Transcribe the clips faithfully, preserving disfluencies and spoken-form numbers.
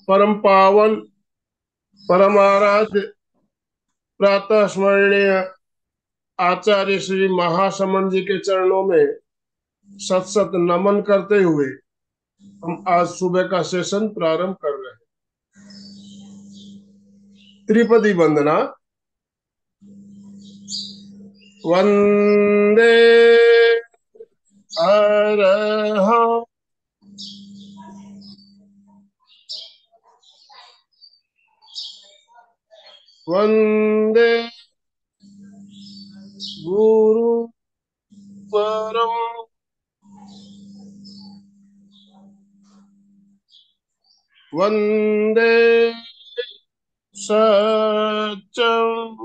परम पावन परमाराध्य प्रातः स्मरणीय आचार्य श्री महासमन जी के चरणों में सत सत नमन करते हुए हम आज सुबह का सेशन प्रारंभ कर रहे हैं। त्रिपदी वंदना। वंदे अरहं वंदे गुरु परम वंदे सच्चं।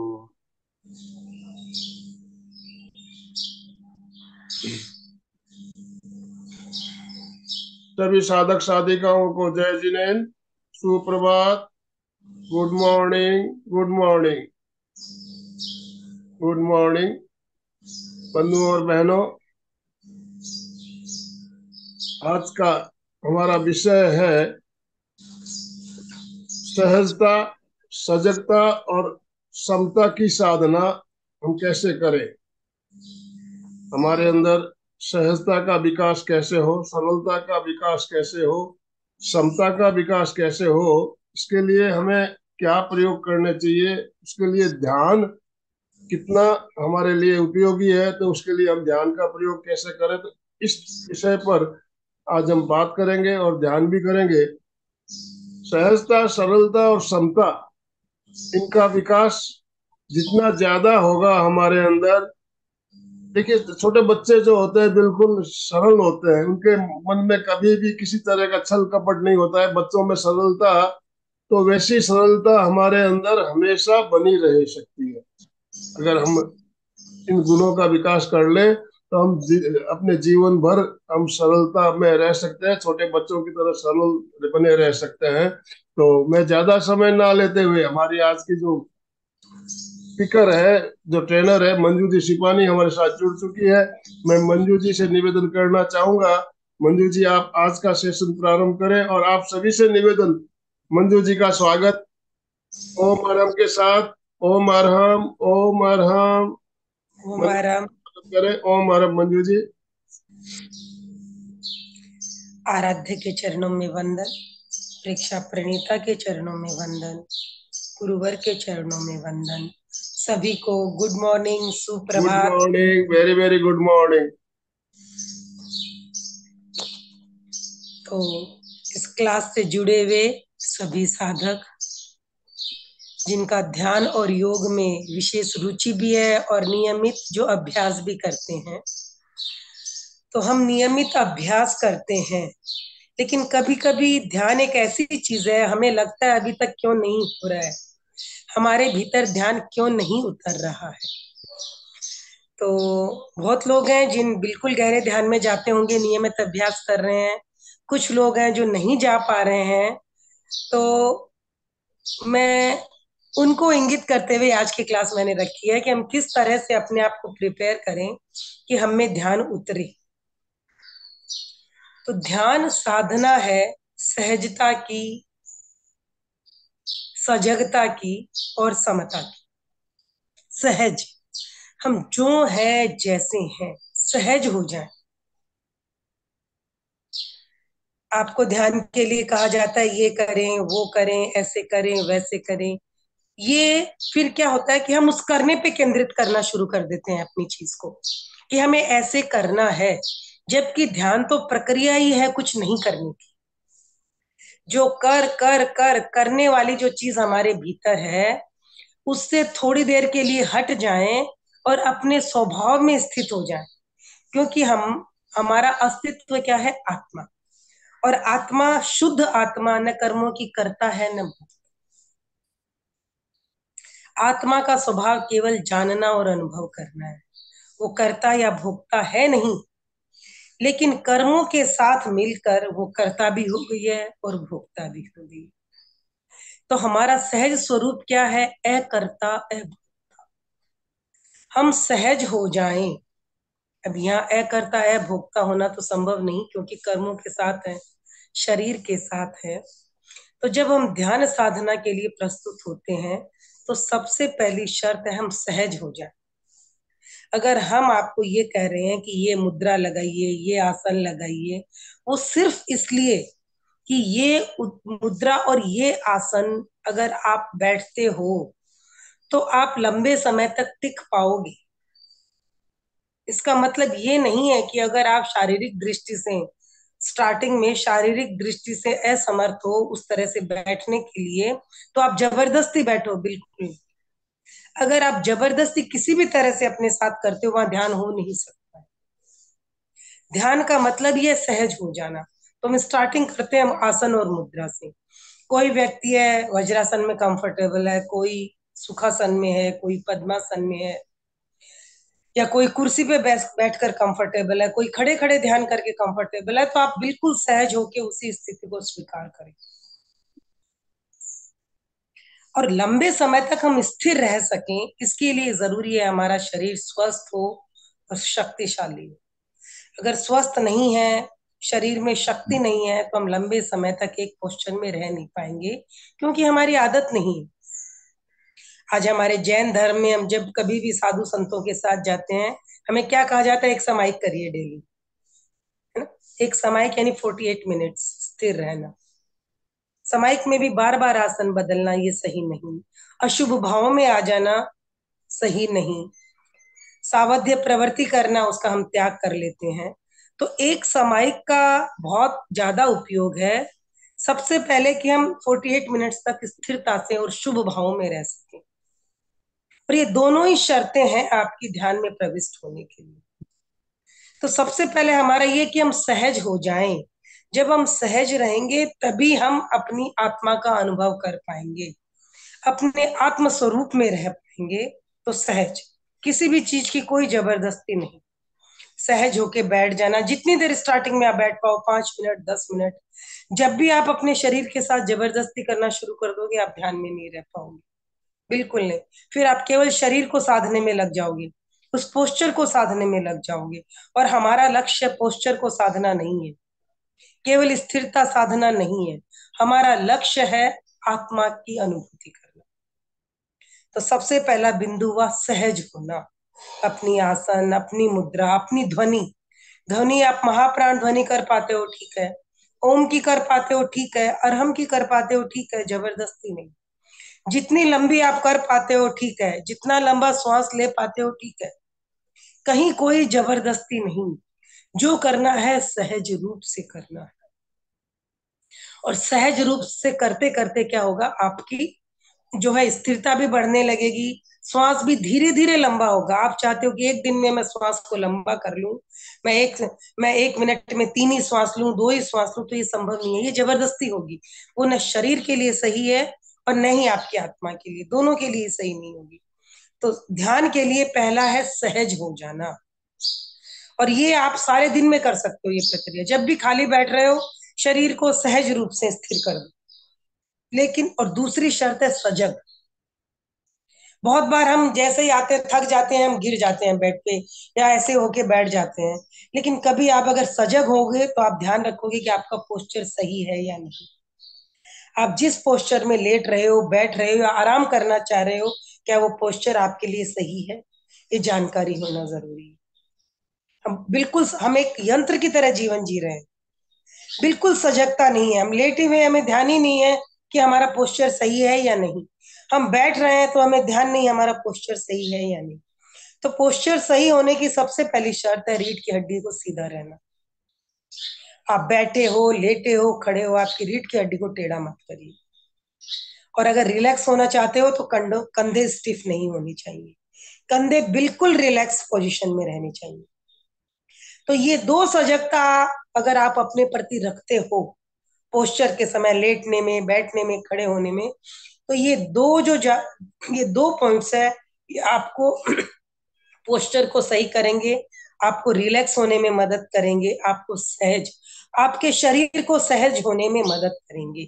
सभी साधक साधिकाओं को जय जिनेन्द्र, सुप्रभात, good morning, good morning, good morning बंधुओं और बहनों। आज का हमारा विषय है सहजता, सजगता और समता की साधना हम कैसे करें। हमारे अंदर सहजता का विकास कैसे हो, सरलता का विकास कैसे हो, समता का विकास कैसे हो, इसके लिए हमें क्या प्रयोग करने चाहिए, उसके लिए ध्यान कितना हमारे लिए उपयोगी है, तो उसके लिए हम ध्यान का प्रयोग कैसे करें, तो इस विषय पर आज हम बात करेंगे और ध्यान भी करेंगे। सहजता, सरलता और समता, इनका विकास जितना ज्यादा होगा हमारे अंदर। देखिए, छोटे बच्चे जो होते हैं बिल्कुल सरल होते हैं, उनके मन में कभी भी किसी तरह का छल कपट नहीं होता है। बच्चों में सरलता, तो वैसी सरलता हमारे अंदर हमेशा बनी रह सकती है। अगर हम इन गुणों का विकास कर ले तो हम जी, अपने जीवन भर हम सरलता में रह सकते हैं, छोटे बच्चों की तरह सरल बने रह सकते हैं। तो मैं ज्यादा समय ना लेते हुए, हमारी आज की जो स्पीकर है, जो ट्रेनर है, मंजू जी सिपानी हमारे साथ जुड़ चुकी है। मैं मंजू जी से निवेदन करना चाहूंगा, मंजू जी आप आज का सेशन प्रारंभ करें। और आप सभी से निवेदन, मंजू जी का स्वागत ओम अरहम के साथ। ओम अरहम, ओम अरहम। ओम मंजू आराम। जी करें। ओम अरहम मंजू जी। आराध्य के चरणों में वंदन, प्रेक्षा प्रणीता के चरणों में वंदन, गुरुवर के चरणों में वंदन। सभी को गुड मॉर्निंग, गुड सुप्रभात। Morning, very very good morning. तो इस क्लास से जुड़े हुए सभी साधक जिनका ध्यान और योग में विशेष रुचि भी है और नियमित जो अभ्यास भी करते हैं, तो हम नियमित अभ्यास करते हैं, लेकिन कभी कभी ध्यान एक ऐसी चीज है, हमें लगता है अभी तक क्यों नहीं हो रहा है, हमारे भीतर ध्यान क्यों नहीं उतर रहा है। तो बहुत लोग हैं जिन बिल्कुल गहरे ध्यान में जाते होंगे, नियमित अभ्यास कर रहे हैं। कुछ लोग हैं जो नहीं जा पा रहे हैं। तो मैं उनको इंगित करते हुए आज की क्लास मैंने रखी है कि हम किस तरह से अपने आप को प्रिपेयर करें कि हम में ध्यान उतरे। तो ध्यान साधना है सहजता की, सजगता की और समता की। सहज, हम जो है जैसे हैं सहज हो जाएं। आपको ध्यान के लिए कहा जाता है ये करें, वो करें, ऐसे करें, वैसे करें। ये फिर क्या होता है कि हम उस करने पे केंद्रित करना शुरू कर देते हैं अपनी चीज को, कि हमें ऐसे करना है, जबकि ध्यान तो प्रक्रिया ही है कुछ नहीं करने की। जो कर कर कर करने वाली जो चीज हमारे भीतर है, उससे थोड़ी देर के लिए हट जाएं और अपने स्वभाव में स्थित हो जाएं। क्योंकि हम, हमारा अस्तित्व क्या है? आत्मा। और आत्मा, शुद्ध आत्मा न कर्मों की करता है न भोग। आत्मा का स्वभाव केवल जानना और अनुभव करना है। वो करता या भोगता है नहीं, लेकिन कर्मों के साथ मिलकर वो करता भी हो गई है और भोगता भी हो गई। तो हमारा सहज स्वरूप क्या है? अकर्ता अभोक्ता। हम सहज हो जाएं। अब यहाँ अकर्ता अभोक्ता होना तो संभव नहीं, क्योंकि कर्मों के साथ है, शरीर के साथ है। तो जब हम ध्यान साधना के लिए प्रस्तुत होते हैं तो सबसे पहली शर्त है हम सहज हो जाए। अगर हम आपको ये कह रहे हैं कि ये मुद्रा लगाइए, ये आसन लगाइए, वो सिर्फ इसलिए कि ये मुद्रा और ये आसन अगर आप बैठते हो तो आप लंबे समय तक टिक पाओगे। इसका मतलब ये नहीं है कि अगर आप शारीरिक दृष्टि से स्टार्टिंग में शारीरिक दृष्टि से असमर्थ हो उस तरह से बैठने के लिए तो आप जबरदस्ती बैठो, बिल्कुल। अगर आप जबरदस्ती किसी भी तरह से अपने साथ करते हो वहां ध्यान हो नहीं सकता है। ध्यान का मतलब ये सहज हो जाना। तो हम स्टार्टिंग करते हैं हम आसन और मुद्रा से। कोई व्यक्ति है वज्रासन में कंफर्टेबल है, कोई सुखासन में है, कोई पद्मासन में है, या कोई कुर्सी पे बैठ बैठकर कंफर्टेबल है, कोई खड़े खड़े ध्यान करके कंफर्टेबल है, तो आप बिल्कुल सहज होके उसी स्थिति को स्वीकार करें। और लंबे समय तक हम स्थिर रह सकें इसके लिए जरूरी है हमारा शरीर स्वस्थ हो और शक्तिशाली हो। अगर स्वस्थ नहीं है, शरीर में शक्ति नहीं है, तो हम लंबे समय तक एक पोस्चर में रह नहीं पाएंगे, क्योंकि हमारी आदत नहीं है। आज हमारे जैन धर्म में हम जब कभी भी साधु संतों के साथ जाते हैं, हमें क्या कहा जाता है? एक समाहिक करिए डेली, है ना? एक समाहिक यानी फोर्टी एट मिनट्स स्थिर रहना। समाहिक में भी बार बार आसन बदलना ये सही नहीं। अशुभ भावों में आ जाना सही नहीं। सावध्य प्रवृत्ति करना उसका हम त्याग कर लेते हैं। तो एक समाइक का बहुत ज्यादा उपयोग है। सबसे पहले कि हम अड़तालीस मिनट्स तक स्थिरता से और शुभ भावों में रह सकें, और ये दोनों ही शर्तें हैं आपकी ध्यान में प्रविष्ट होने के लिए। तो सबसे पहले हमारा ये कि हम सहज हो जाएं। जब हम सहज रहेंगे तभी हम अपनी आत्मा का अनुभव कर पाएंगे, अपने आत्म स्वरूप में रह पाएंगे। तो सहज, किसी भी चीज की कोई जबरदस्ती नहीं, सहज होके बैठ जाना। जितनी देर स्टार्टिंग में आप बैठ पाओ, पांच मिनट, दस मिनट। जब भी आप अपने शरीर के साथ जबरदस्ती करना शुरू कर दोगे आप ध्यान में नहीं रह पाओगे, बिल्कुल नहीं। फिर आप केवल शरीर को साधने में लग जाओगे, उस पोस्चर को साधने में लग जाओगे। और हमारा लक्ष्य पोस्चर को साधना नहीं है, केवल स्थिरता साधना नहीं है। हमारा लक्ष्य है आत्मा की अनुभूति करना। तो सबसे पहला बिंदु हुआ सहज होना। अपनी आसन, अपनी मुद्रा, अपनी ध्वनि। ध्वनि आप महाप्राण ध्वनि कर पाते हो, ठीक है। ओम की कर पाते हो, ठीक है। अरहम की कर पाते हो, ठीक है, जबरदस्ती नहीं। जितनी लंबी आप कर पाते हो, ठीक है। जितना लंबा श्वास ले पाते हो, ठीक है। कहीं कोई जबरदस्ती नहीं। जो करना है सहज रूप से करना है। और सहज रूप से करते करते क्या होगा, आपकी जो है स्थिरता भी बढ़ने लगेगी, श्वास भी धीरे धीरे लंबा होगा। आप चाहते हो कि एक दिन में मैं श्वास को लंबा कर लूं, मैं एक मैं एक मिनट में तीन ही श्वास लूं, दो ही श्वास लूं, तो ये संभव नहीं है, ये जबरदस्ती होगी। वो न शरीर के लिए सही है और न ही आपकी आत्मा के लिए, दोनों के लिए सही नहीं होगी। तो ध्यान के लिए पहला है सहज हो जाना। और ये आप सारे दिन में कर सकते हो ये प्रक्रिया। जब भी खाली बैठ रहे हो शरीर को सहज रूप से स्थिर कर दो। लेकिन और दूसरी शर्त है सजग। बहुत बार हम जैसे ही आते हैं थक जाते हैं, हम गिर जाते हैं बेड पे या ऐसे होके बैठ जाते हैं। लेकिन कभी आप अगर सजग होगे तो आप ध्यान रखोगे कि आपका पोस्चर सही है या नहीं। आप जिस पोस्चर में लेट रहे हो, बैठ रहे हो या आराम करना चाह रहे हो, क्या वो पोस्चर आपके लिए सही है, ये जानकारी होना जरूरी है। हम बिल्कुल हम एक यंत्र की तरह जीवन जी रहे हैं, बिल्कुल सजगता नहीं है। हम लेटे हुए, हमें ध्यान ही नहीं है कि हमारा पोस्चर सही है या नहीं। हम बैठ रहे हैं तो हमें ध्यान नहीं हमारा पोस्चर सही है या नहीं। तो पोस्चर सही होने की सबसे पहली शर्त है रीढ़ की हड्डी को सीधा रहना। आप बैठे हो, लेटे हो, खड़े हो, आपकी रीढ़ की हड्डी को टेढ़ा मत करिए। और अगर रिलैक्स होना चाहते हो तो कंधों कंधे स्टिफ नहीं होनी चाहिए, कंधे बिल्कुल रिलैक्स पोजीशन में रहने चाहिए। तो ये दो सजगता अगर आप अपने प्रति रखते हो पोस्चर के समय, लेटने में, बैठने में, खड़े होने में, तो ये दो जो जा, ये दो पॉइंट्स है, ये आपको पोस्चर को सही करेंगे, आपको रिलैक्स होने में मदद करेंगे, आपको सहज, आपके शरीर को सहज होने में मदद करेंगे।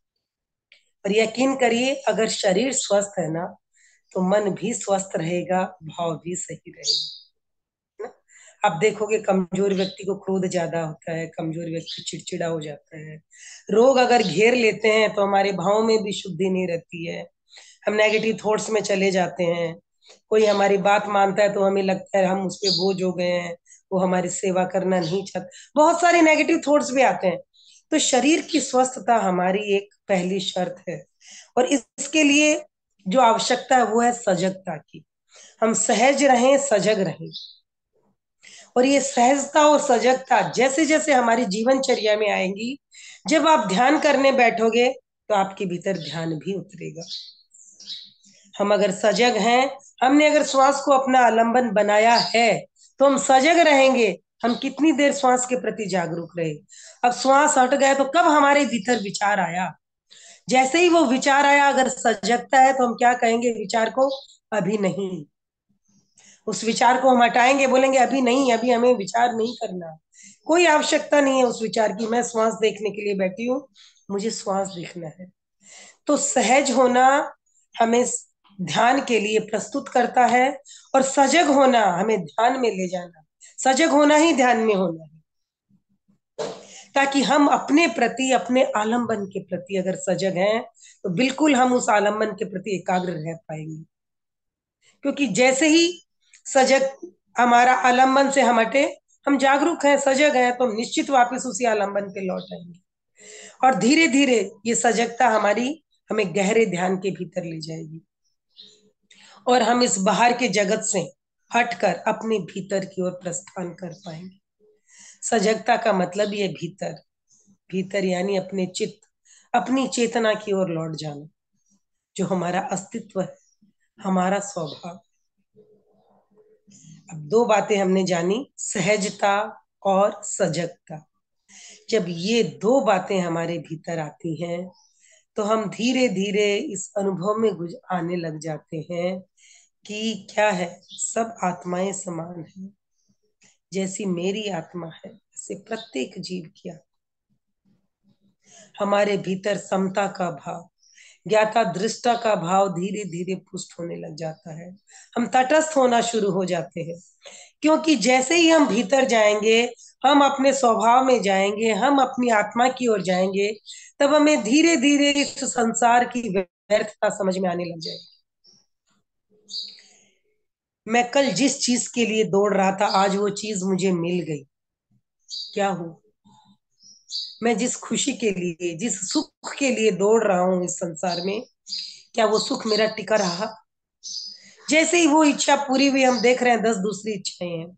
और यकीन करिए अगर शरीर स्वस्थ है ना तो मन भी स्वस्थ रहेगा, भाव भी सही रहेगा ना? आप देखोगे कमजोर व्यक्ति को क्रोध ज्यादा होता है, कमजोर व्यक्ति चिड़चिड़ा हो जाता है। रोग अगर घेर लेते हैं तो हमारे भाव में भी शुद्धि नहीं रहती है, हम नेगेटिव थॉट्स में चले जाते हैं। कोई हमारी बात मानता है तो हमें लगता है हम उस पे बोझ हो गए हैं, वो हमारी सेवा करना नहीं चाहता, बहुत सारे नेगेटिव थॉट्स भी आते हैं। तो शरीर की स्वस्थता हमारी एक पहली शर्त है, और इस- इसके लिए जो आवश्यकता है वो है सजगता की। हम सहज रहें, सजग रहें। और ये सहजता और सजगता जैसे जैसे हमारी जीवनचर्या में आएंगी, जब आप ध्यान करने बैठोगे तो आपके भीतर ध्यान भी उतरेगा। हम अगर सजग हैं, हमने अगर श्वास को अपना आलंबन बनाया है, तो हम सजग रहेंगे। हम कितनी देर श्वास के प्रति जागरूक रहे। अब श्वास हट गया तो कब हमारे भीतर विचार आया, जैसे ही वो विचार आया, अगर सजगता है तो हम क्या कहेंगे विचार को, अभी नहीं। उस विचार को हम हटाएंगे, बोलेंगे अभी नहीं, अभी हमें विचार नहीं करना, कोई आवश्यकता नहीं है उस विचार की, मैं श्वास देखने के लिए बैठी हूँ, मुझे श्वास देखना है। तो सहज होना हमें ध्यान के लिए प्रस्तुत करता है, और सजग होना हमें ध्यान में ले जाना। सजग होना ही ध्यान में होना है, ताकि हम अपने प्रति, अपने आलंबन के प्रति अगर सजग हैं तो बिल्कुल हम उस आलंबन के प्रति एकाग्र रह पाएंगे। क्योंकि जैसे ही सजग हमारा आलंबन से हम हटे, हम जागरूक हैं, सजग हैं, तो हम निश्चित वापस उसी आलंबन पे लौट आएंगे। और धीरे धीरे ये सजगता हमारी हमें गहरे ध्यान के भीतर ले जाएगी, और हम इस बाहर के जगत से हटकर अपने भीतर की ओर प्रस्थान कर पाएंगे। सजगता का मतलब ये भीतर, भीतर यानी अपने चित्त, अपनी चेतना की ओर लौट जाना, जो हमारा अस्तित्व है, हमारा स्वभाव। अब दो बातें हमने जानी, सहजता और सजगता। जब ये दो बातें हमारे भीतर आती हैं तो हम धीरे धीरे इस अनुभव में गुज आने लग जाते हैं कि क्या है, सब आत्माएं समान हैं। जैसी मेरी आत्मा है वैसे प्रत्येक जीव की आत्मा। हमारे भीतर समता का भाव, ज्ञाता दृष्टा का भाव धीरे धीरे पुष्ट होने लग जाता है। हम तटस्थ होना शुरू हो जाते हैं, क्योंकि जैसे ही हम भीतर जाएंगे, हम अपने स्वभाव में जाएंगे, हम अपनी आत्मा की ओर जाएंगे, तब हमें धीरे धीरे इस संसार की व्यर्थता समझ में आने लग जाएगी। मैं कल जिस चीज के लिए दौड़ रहा था, आज वो चीज मुझे मिल गई, क्या हुआ? मैं जिस खुशी के लिए, जिस सुख के लिए दौड़ रहा हूं इस संसार में, क्या वो सुख मेरा टिका रहा? जैसे ही वो इच्छा पूरी हुई, हम देख रहे हैं दस दूसरी इच्छाएं हैं।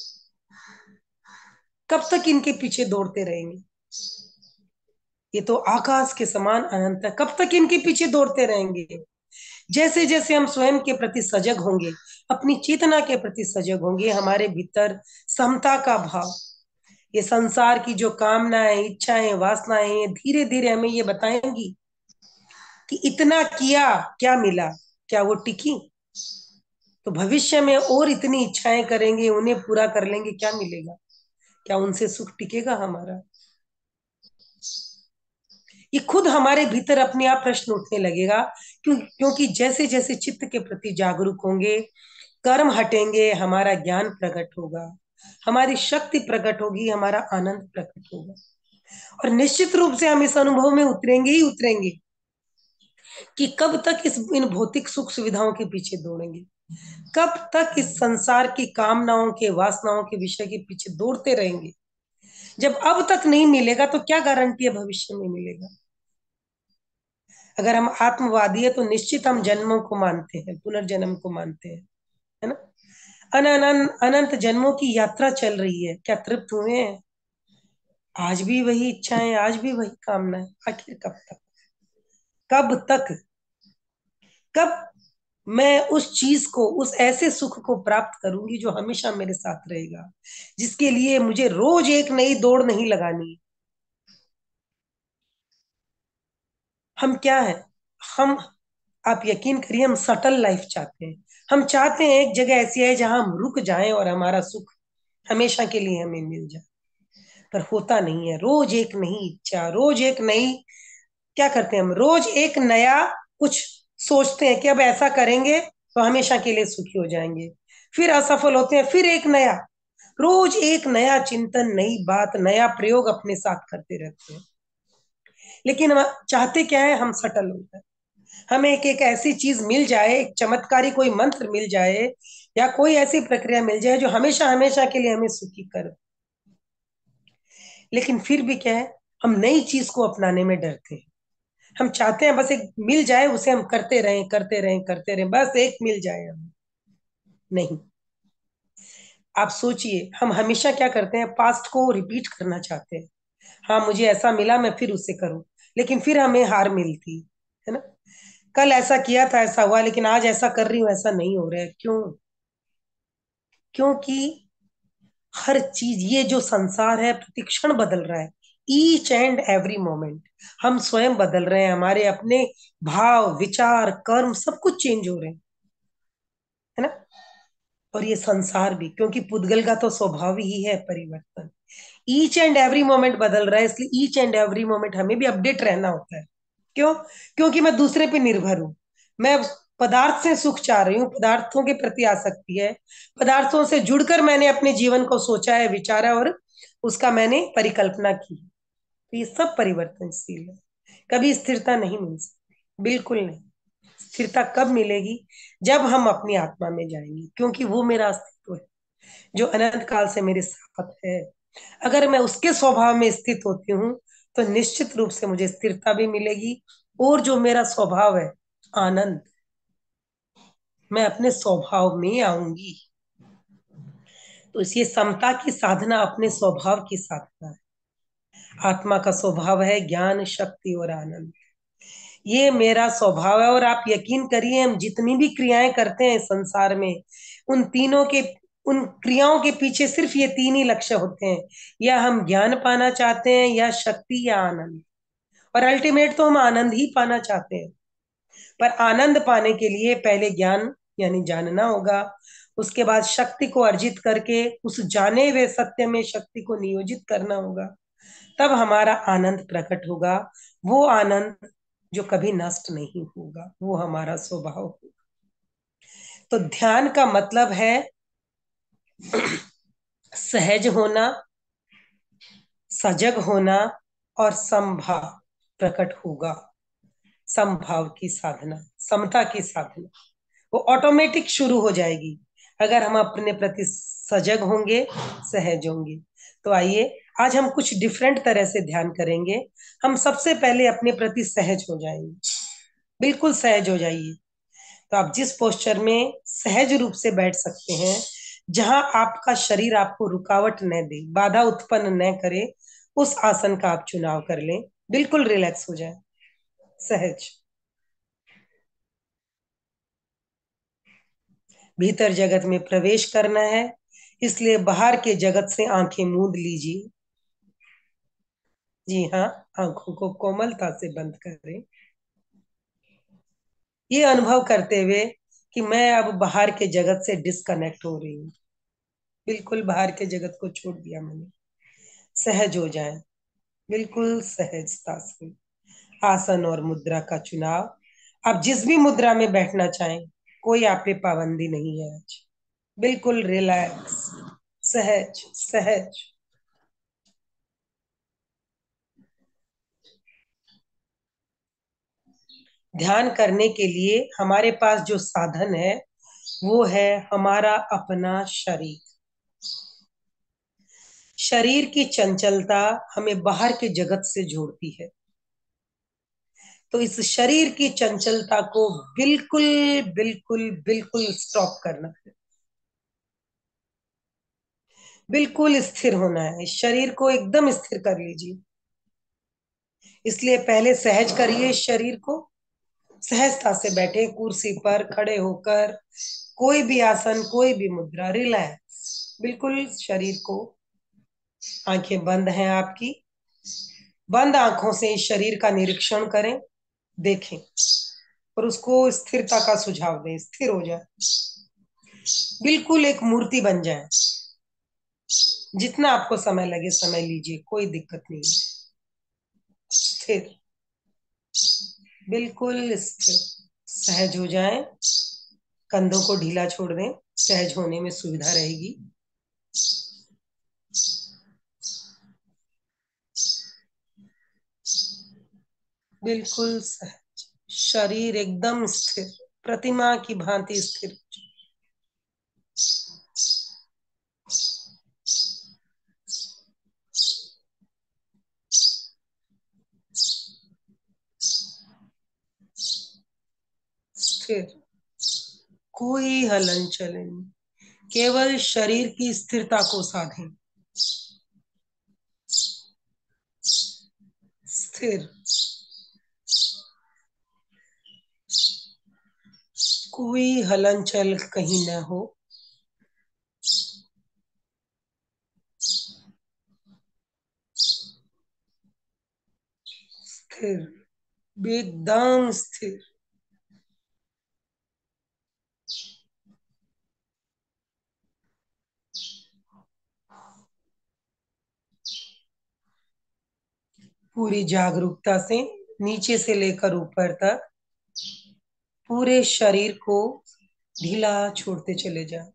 कब तक इनके पीछे दौड़ते रहेंगे? ये तो आकाश के समान अनंत है, कब तक इनके पीछे दौड़ते रहेंगे? जैसे जैसे हम स्वयं के प्रति सजग होंगे, अपनी चेतना के प्रति सजग होंगे, हमारे भीतर समता का भाव, ये संसार की जो कामनाएं, इच्छाएं, वासनाएं, ये धीरे धीरे हमें ये बताएंगी कि इतना किया क्या मिला, क्या वो टिकी? तो भविष्य में और इतनी इच्छाएं करेंगे, उन्हें पूरा कर लेंगे, क्या मिलेगा? क्या उनसे सुख टिकेगा हमारा? ये खुद हमारे भीतर अपने आप प्रश्न उठने लगेगा। क्यों? क्योंकि जैसे जैसे चित्त के प्रति जागरूक होंगे, कर्म हटेंगे, हमारा ज्ञान प्रकट होगा, हमारी शक्ति प्रकट होगी, हमारा आनंद प्रकट होगा। और निश्चित रूप से हम इस अनुभव में उतरेंगे ही उतरेंगे कि कब तक इस इन भौतिक सुख सुविधाओं के पीछे दौड़ेंगे, कब तक इस संसार की कामनाओं के, वासनाओं के विषय के पीछे दौड़ते रहेंगे। जब अब तक नहीं मिलेगा तो क्या गारंटी है भविष्य में मिलेगा? अगर हम आत्मवादी है तो निश्चित हम जन्मों को मानते हैं, पुनर्जन्म को मानते हैं, है ना? अनंत अनंत जन्मों की यात्रा चल रही है, क्या तृप्त हुए हैं? आज भी वही इच्छाएं, आज भी वही कामना है, आखिर कब तक? कब तक? कब मैं उस चीज को, उस ऐसे सुख को प्राप्त करूंगी जो हमेशा मेरे साथ रहेगा, जिसके लिए मुझे रोज एक नई दौड़ नहीं लगानी? हम क्या है, हम, आप यकीन करिए, हम सटल लाइफ चाहते हैं। हम चाहते हैं एक जगह ऐसी है जहां हम रुक जाएं और हमारा सुख हमेशा के लिए हमें मिल जाए। पर होता नहीं है, रोज एक नई इच्छा, रोज एक नई, क्या करते हैं हम, रोज एक नया कुछ सोचते हैं कि अब ऐसा करेंगे तो हमेशा के लिए सुखी हो जाएंगे। फिर असफल होते हैं, फिर एक नया, रोज एक नया चिंतन, नई बात, नया प्रयोग अपने साथ करते रहते हैं। लेकिन हम चाहते क्या है, हम सटल हो जाए, हमें एक एक ऐसी चीज मिल जाए, एक चमत्कारी कोई मंत्र मिल जाए, या कोई ऐसी प्रक्रिया मिल जाए जो हमेशा हमेशा के लिए हमें सुखी करे। लेकिन फिर भी क्या है, हम नई चीज को अपनाने में डरते हैं। हम चाहते हैं बस एक मिल जाए, उसे हम करते रहें करते रहें करते रहें, बस एक मिल जाए हमें। नहीं, आप सोचिए, हम हमेशा क्या करते हैं, पास्ट को रिपीट करना चाहते हैं। हाँ, मुझे ऐसा मिला, मैं फिर उसे करूं, लेकिन फिर हमें हार मिलती है ना। कल ऐसा किया था, ऐसा हुआ, लेकिन आज ऐसा कर रही हूं, ऐसा नहीं हो रहा है, क्यों? क्योंकि हर चीज, ये जो संसार है प्रतिक्षण बदल रहा है, ईच एंड एवरी मोमेंट। हम स्वयं बदल रहे हैं, हमारे अपने भाव, विचार, कर्म सब कुछ चेंज हो रहे हैं, है ना। और ये संसार भी, क्योंकि पुद्गल का तो स्वभाव ही है परिवर्तन। ईच एंड एवरी मोमेंट बदल रहा है, इसलिए ईच एंड एवरी मोमेंट हमें भी अपडेट रहना होता है। क्यों? क्योंकि मैं दूसरे पे निर्भर हूं। मैं पदार्थ से सुख चाह रही हूँ, पदार्थों के प्रति आसक्ति है, पदार्थों से जुड़कर मैंने अपने जीवन को सोचा है, विचारा, और उसका मैंने परिकल्पना की। तो ये सब परिवर्तनशील है, कभी स्थिरता नहीं मिल सकती, बिल्कुल नहीं। स्थिरता कब मिलेगी? जब हम अपनी आत्मा में जाएंगे, क्योंकि वो मेरा अस्तित्व है जो अनंत काल से मेरे साथ है। अगर मैं उसके स्वभाव में स्थित होती हूँ, तो निश्चित रूप से मुझे स्थिरता भी मिलेगी। और जो मेरा स्वभाव है, आनंद, मैं अपने स्वभाव में आऊंगी। तो इसलिए समता की साधना अपने स्वभाव की साधना है। आत्मा का स्वभाव है ज्ञान, शक्ति और आनंद। ये मेरा स्वभाव है, और आप यकीन करिए, हम जितनी भी क्रियाएं करते हैं संसार में, उन तीनों के उन क्रियाओं के पीछे सिर्फ ये तीन ही लक्ष्य होते हैं। या हम ज्ञान पाना चाहते हैं, या शक्ति, या आनंद। और अल्टीमेट तो हम आनंद ही पाना चाहते हैं। पर आनंद पाने के लिए पहले ज्ञान यानी जानना होगा, उसके बाद शक्ति को अर्जित करके उस जाने हुए सत्य में शक्ति को नियोजित करना होगा। तब हमारा आनंद प्रकट होगा, वो आनंद जो कभी नष्ट नहीं होगा, वो हमारा स्वभाव होगा। तो ध्यान का मतलब है सहज होना, सजग होना, और समभाव प्रकट होगा। समभाव की साधना, समता की साधना, वो ऑटोमेटिक शुरू हो जाएगी अगर हम अपने प्रति सजग होंगे, सहज होंगे। तो आइए, आज हम कुछ डिफरेंट तरह से ध्यान करेंगे। हम सबसे पहले अपने प्रति सहज हो जाएंगे, बिल्कुल सहज हो जाइए। तो आप जिस पोस्चर में सहज रूप से बैठ सकते हैं, जहां आपका शरीर आपको रुकावट न दे, बाधा उत्पन्न न करे, उस आसन का आप चुनाव कर लें। बिल्कुल रिलैक्स हो जाए, सहज। भीतर जगत में प्रवेश करना है, इसलिए बाहर के जगत से आंखें मूंद लीजिए। जी हाँ, आंखों को कोमलता से बंद करें, ये अनुभव करते हुए कि मैं अब बाहर के जगत से डिस्कनेक्ट हो रही हूँ। बिल्कुल बाहर के जगत को छोड़ दिया मैंने। सहज हो जाएं, बिल्कुल सहजता से। आसन और मुद्रा का चुनाव, आप जिस भी मुद्रा में बैठना चाहें, कोई आप पे पाबंदी नहीं है आज। बिल्कुल रिलैक्स, सहज सहज। ध्यान करने के लिए हमारे पास जो साधन है, वो है हमारा अपना शरीर। शरीर की चंचलता हमें बाहर के जगत से जोड़ती है। तो इस शरीर की चंचलता को बिल्कुल बिल्कुल बिल्कुल स्टॉप करना है, बिल्कुल स्थिर होना है। इस शरीर को एकदम स्थिर कर लीजिए। इसलिए पहले सहज करिए इस शरीर को। सहजता से बैठे, कुर्सी पर खड़े होकर, कोई भी आसन, कोई भी मुद्रा, रिलैक्स बिल्कुल शरीर को। आंखें बंद हैं आपकी, बंद आंखों से इस शरीर का निरीक्षण करें, देखें, और उसको स्थिरता का सुझाव दें, स्थिर हो जाए, बिल्कुल एक मूर्ति बन जाए। जितना आपको समय लगे समय लीजिए, कोई दिक्कत नहीं है। स्थिर, बिल्कुल स्थिर, सहज हो जाएं। कंधों को ढीला छोड़ दें, सहज होने में सुविधा रहेगी। बिल्कुल सहज, शरीर एकदम स्थिर, प्रतिमा की भांति स्थिर। स्थिर, कोई हलन चलन नहीं, केवल शरीर की स्थिरता को साधें। स्थिर, कोई हलन चल कहीं न हो। स्थिर, एकदम स्थिर। पूरी जागरूकता से नीचे से लेकर ऊपर तक पूरे शरीर को ढीला छोड़ते चले जाएं।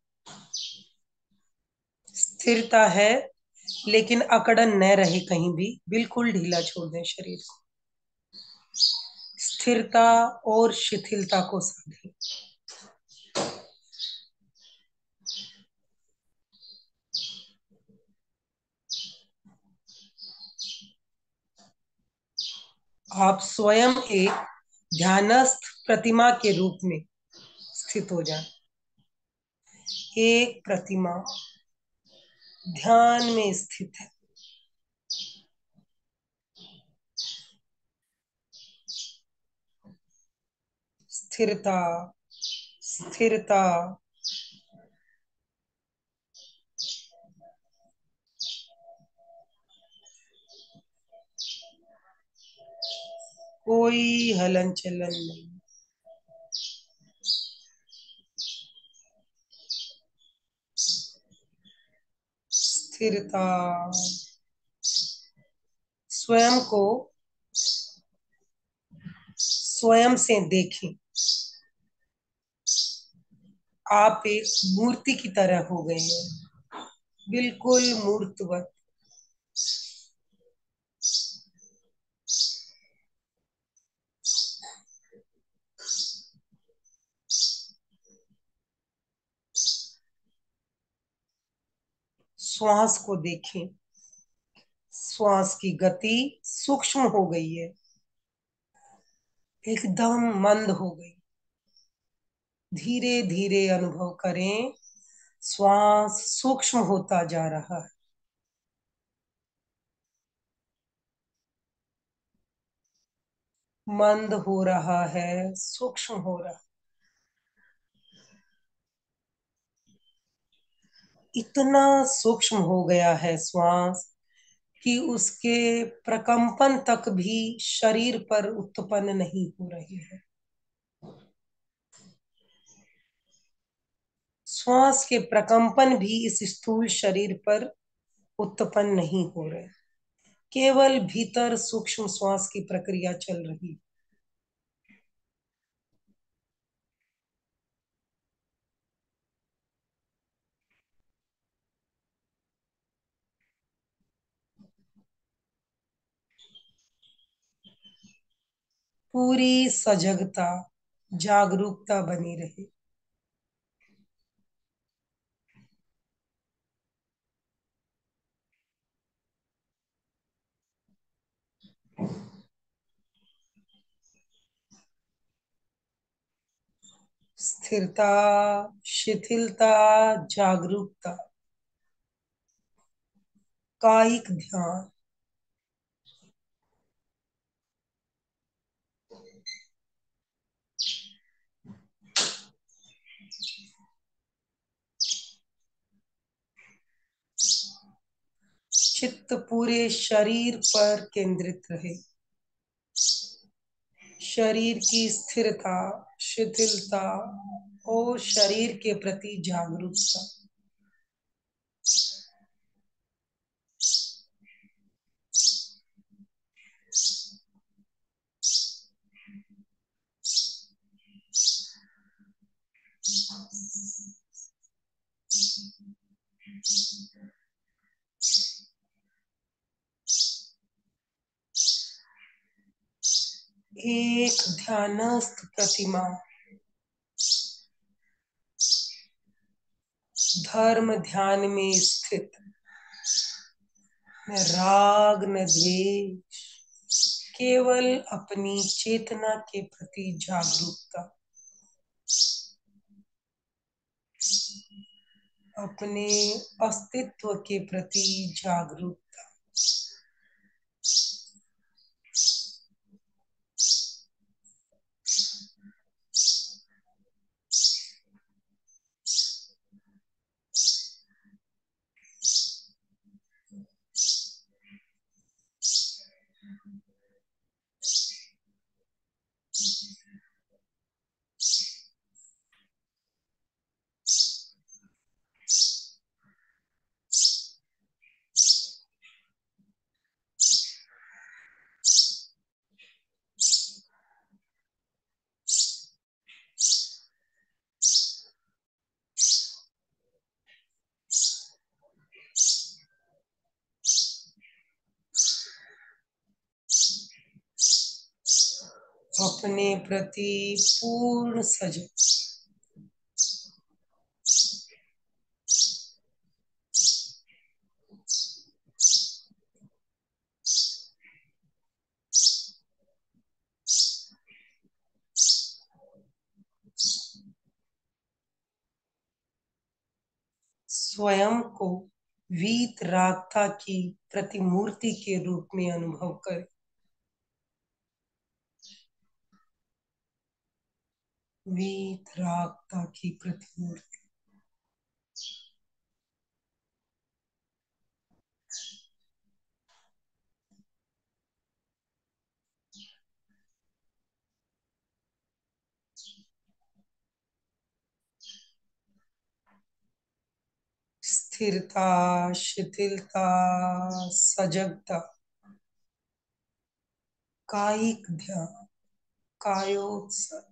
स्थिरता है लेकिन अकड़न न रहे कहीं भी, बिल्कुल ढीला छोड़ दें शरीर को। स्थिरता और शिथिलता को साधें। आप स्वयं एक ध्यानस्थ प्रतिमा के रूप में स्थित हो जाएं। एक प्रतिमा ध्यान में स्थित है। स्थिरता, स्थिरता। कोई हलन चलन नहीं। स्थिरता। स्वयं को स्वयं से देखें। आप एक मूर्ति की तरह हो गए हैं, बिल्कुल मूर्तवत। श्वास को देखें। श्वास की गति सूक्ष्म हो गई है, एकदम मंद हो गई। धीरे धीरे अनुभव करें, श्वास सूक्ष्म होता जा रहा है। मंद हो रहा है, सूक्ष्म हो रहा है। इतना सूक्ष्म हो गया है श्वास कि उसके प्रकंपन तक भी शरीर पर उत्पन्न नहीं हो रहे हैं। श्वास के प्रकंपन भी इस स्थूल शरीर पर उत्पन्न नहीं हो रहे, केवल भीतर सूक्ष्म श्वास की प्रक्रिया चल रही। पूरी सजगता, जागरूकता बनी रहे। स्थिरता, शिथिलता, जागरूकता, कायिक ध्यान। चित्त पूरे शरीर पर केंद्रित रहे। शरीर की स्थिरता, शिथिलता और शरीर के प्रति जागरूकता। एक ध्यानस्थ प्रतिमा धर्म ध्यान में स्थित, न राग न द्वेष, केवल अपनी चेतना के प्रति जागरूकता, अपने अस्तित्व के प्रति जागरूकता। अपने प्रति पूर्ण सजग, स्वयं को वीतरागता की प्रतिमूर्ति के रूप में अनुभव करें। वीतरागता की प्रतिमूर्ति। स्थिरता, शिथिलता, सजगता, कायिक ध्यान, कायोत्सर्ग।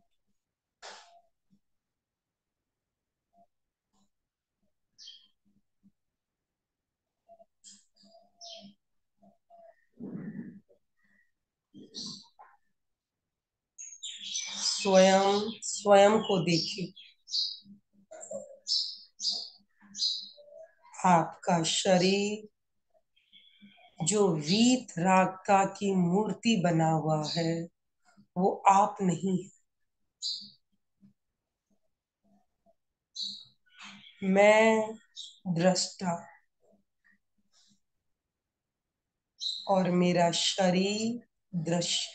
स्वयं स्वयं को देखिए। आपका शरीर जो वीतरागता की मूर्ति बना हुआ है, वो आप नहीं है। मैं दृष्टा और मेरा शरीर दृश्य।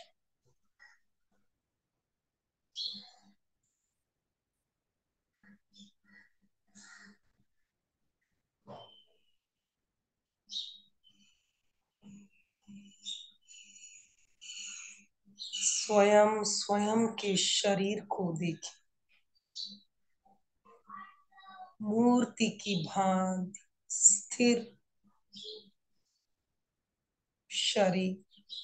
स्वयं स्वयं के शरीर को देखें, मूर्ति की भांति स्थिर शरीर।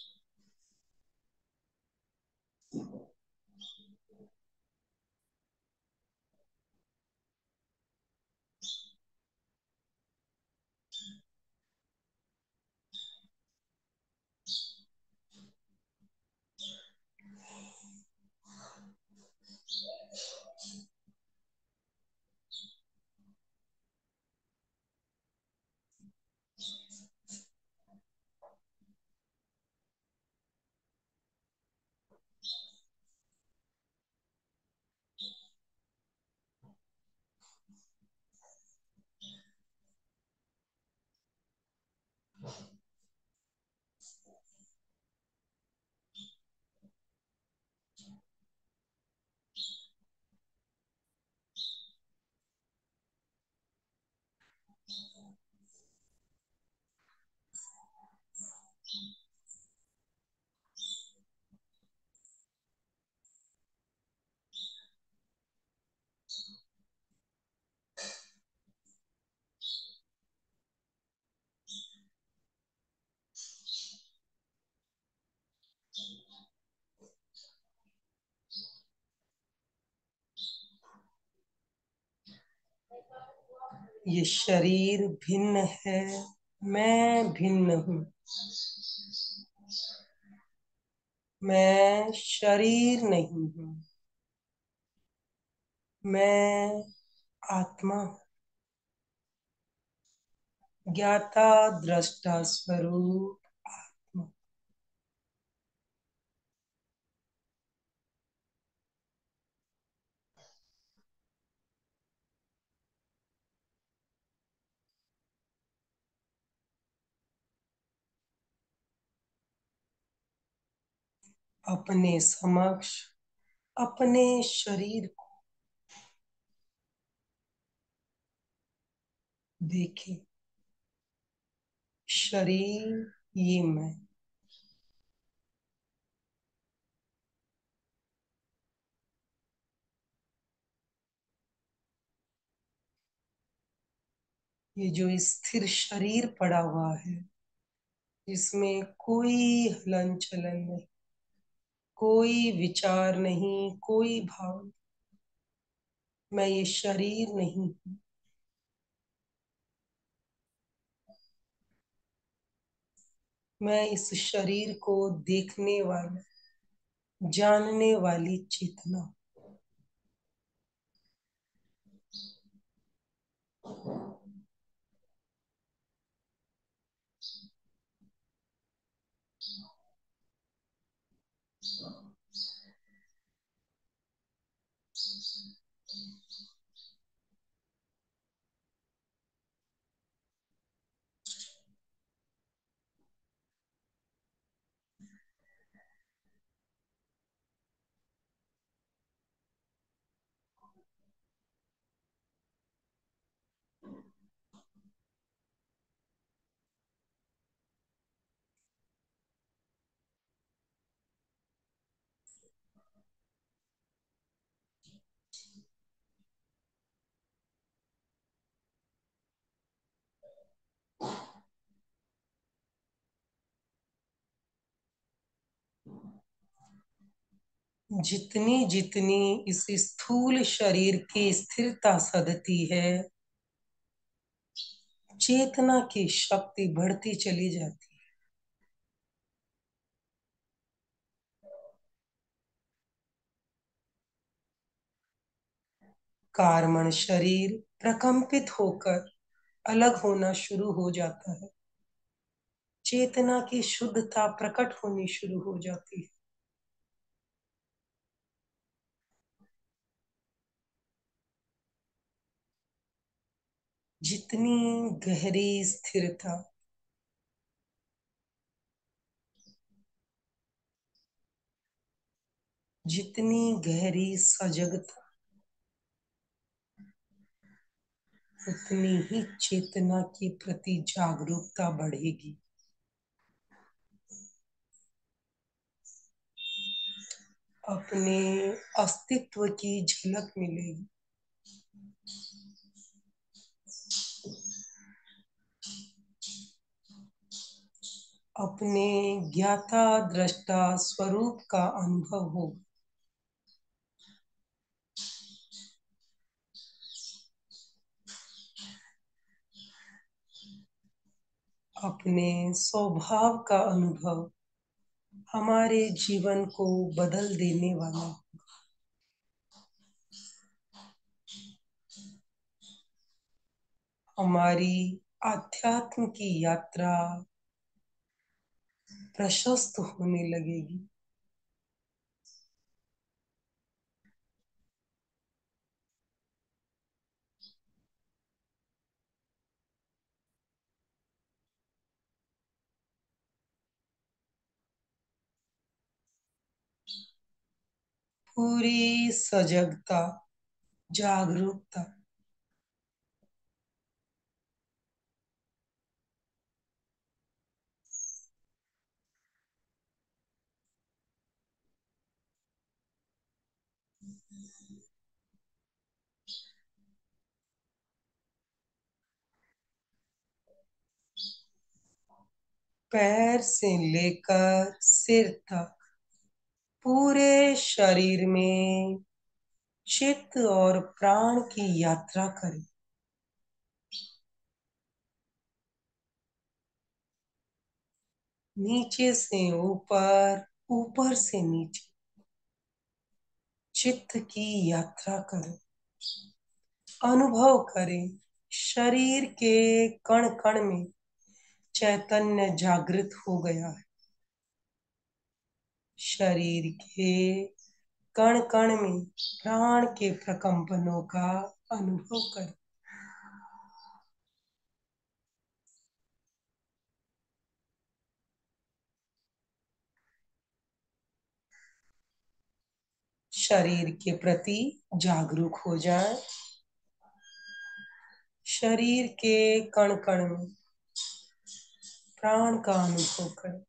ये शरीर भिन्न है, मैं भिन्न हूँ। मैं शरीर नहीं हूँ। मैं आत्मा हूँ। ज्ञाता दृष्टा स्वरूप आत्मा। अपने समक्ष अपने शरीर को देखे। शरीर ये मैं। ये जो स्थिर शरीर पड़ा हुआ है, जिसमें कोई हलन चलन नहीं, कोई विचार नहीं, कोई भाव नहीं। मैं ये शरीर नहीं हूँ। मैं इस शरीर को देखने वाला, जानने वाली चेतना। जितनी जितनी इस स्थूल शरीर की स्थिरता सधती है, चेतना की शक्ति बढ़ती चली जाती है। कार्मण शरीर प्रकंपित होकर अलग होना शुरू हो जाता है। चेतना की शुद्धता प्रकट होनी शुरू हो जाती है। जितनी गहरी स्थिरता, जितनी गहरी सजगता, उतनी ही चेतना के प्रति जागरूकता बढ़ेगी। अपने अस्तित्व की झलक मिलेगी। अपने ज्ञाता दृष्टा स्वरूप का अनुभव होगा। अपने स्वभाव का अनुभव हमारे जीवन को बदल देने वाला। हमारी आध्यात्म की यात्रा प्रशस्त होने लगेगी। पूरी सजगता, जागरूकता। पैर से लेकर सिर तक पूरे शरीर में चित्त और प्राण की यात्रा करें। नीचे से ऊपर, ऊपर से नीचे चित्त की यात्रा करें, अनुभव करें शरीर के कण कण में चैतन्य जागृत हो गया है। शरीर के कण कण में प्राण के प्रकंपनों का अनुभव करें। शरीर के प्रति जागरूक हो जाएं। शरीर के कण कण में प्राण का अनुभव करें।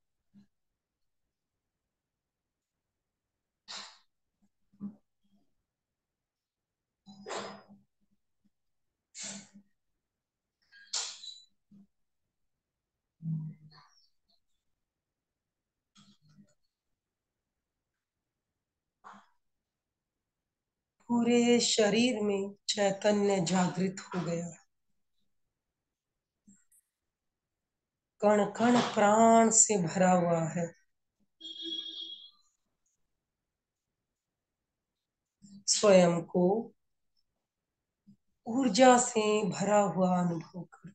पूरे शरीर में चैतन्य जागृत हो गया है। कण कण प्राण से भरा हुआ है। स्वयं को ऊर्जा से भरा हुआ अनुभव करो।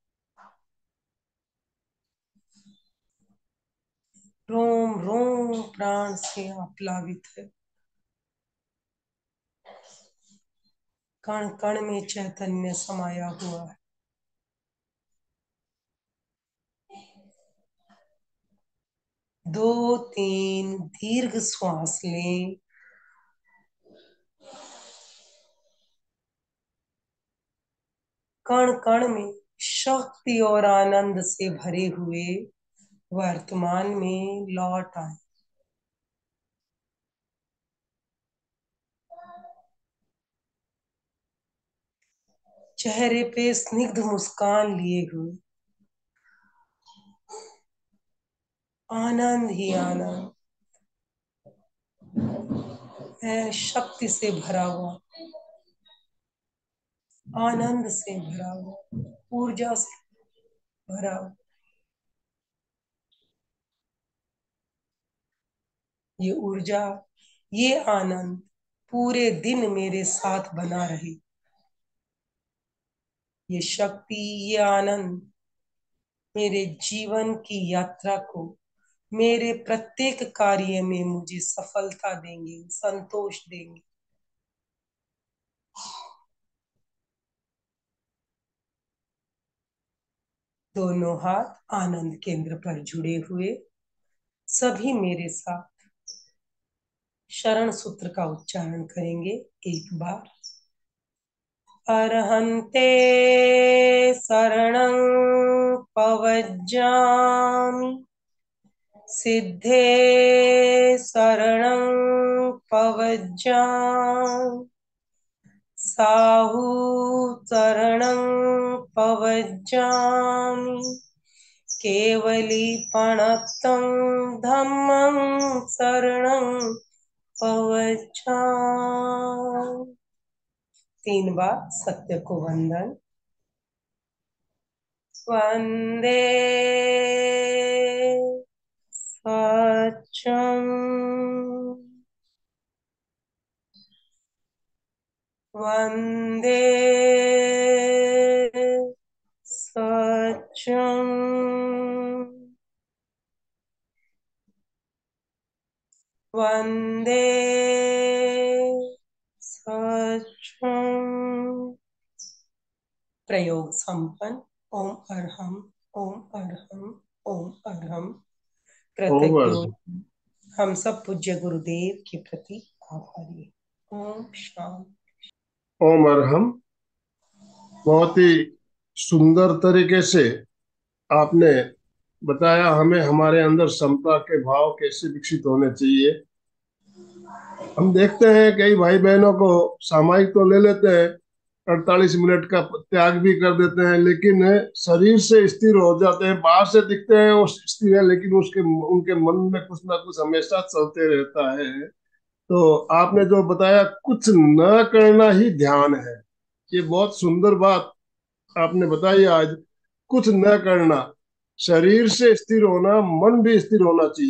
रोम रोम प्राण से आप्लावित है। कण कण में चैतन्य समाया हुआ है। दो तीन दीर्घ श्वास लें। कण कण में शक्ति और आनंद से भरे हुए वर्तमान में लौट आए। चेहरे पे स्निग्ध मुस्कान लिए हुए आनंद ही आनंद है। शक्ति से भरा हुआ, आनंद से भरा हुआ, ऊर्जा से भरा हुआ। ये ऊर्जा, ये आनंद पूरे दिन मेरे साथ बना रहे। ये शक्ति, ये आनंद मेरे जीवन की यात्रा को, मेरे प्रत्येक कार्य में मुझे सफलता देंगे, संतोष देंगे। दोनों हाथ आनंद केंद्र पर जुड़े हुए, सभी मेरे साथ शरण सूत्र का उच्चारण करेंगे एक बार। अरहन्ते शरणं पवज्जामि, सिद्धे शरणं पवज्जामि, साहु शरणं पवज्जामि, केवलीपणतं धम्मं शरणं पवज्जामि। तीन बार सत्य को वंदन। वंदे सत्यं, वंदे सत्यं, वंदे सत्यं। प्रयोग संपन्न। ओम अरहम, ओम अरहम, ओम अरहम। कृतज्ञ हम सब पूज्य गुरुदेव के प्रति आभारी। ओम शांति। ओम अरहम। बहुत ही सुंदर तरीके से आपने बताया हमें हमारे अंदर समता के भाव कैसे विकसित होने चाहिए। हम देखते हैं कई भाई बहनों को सामायिक तो ले लेते हैं, अड़तालीस मिनट का त्याग भी कर देते हैं, लेकिन शरीर से स्थिर हो जाते हैं। बाहर से दिखते हैं वो स्थिर है, लेकिन उसके उनके मन में कुछ ना कुछ हमेशा चलते रहता है। तो आपने जो बताया कुछ न करना ही ध्यान है, ये बहुत सुंदर बात आपने बताई आज। कुछ न करना, शरीर से स्थिर होना, मन भी स्थिर होना चाहिए।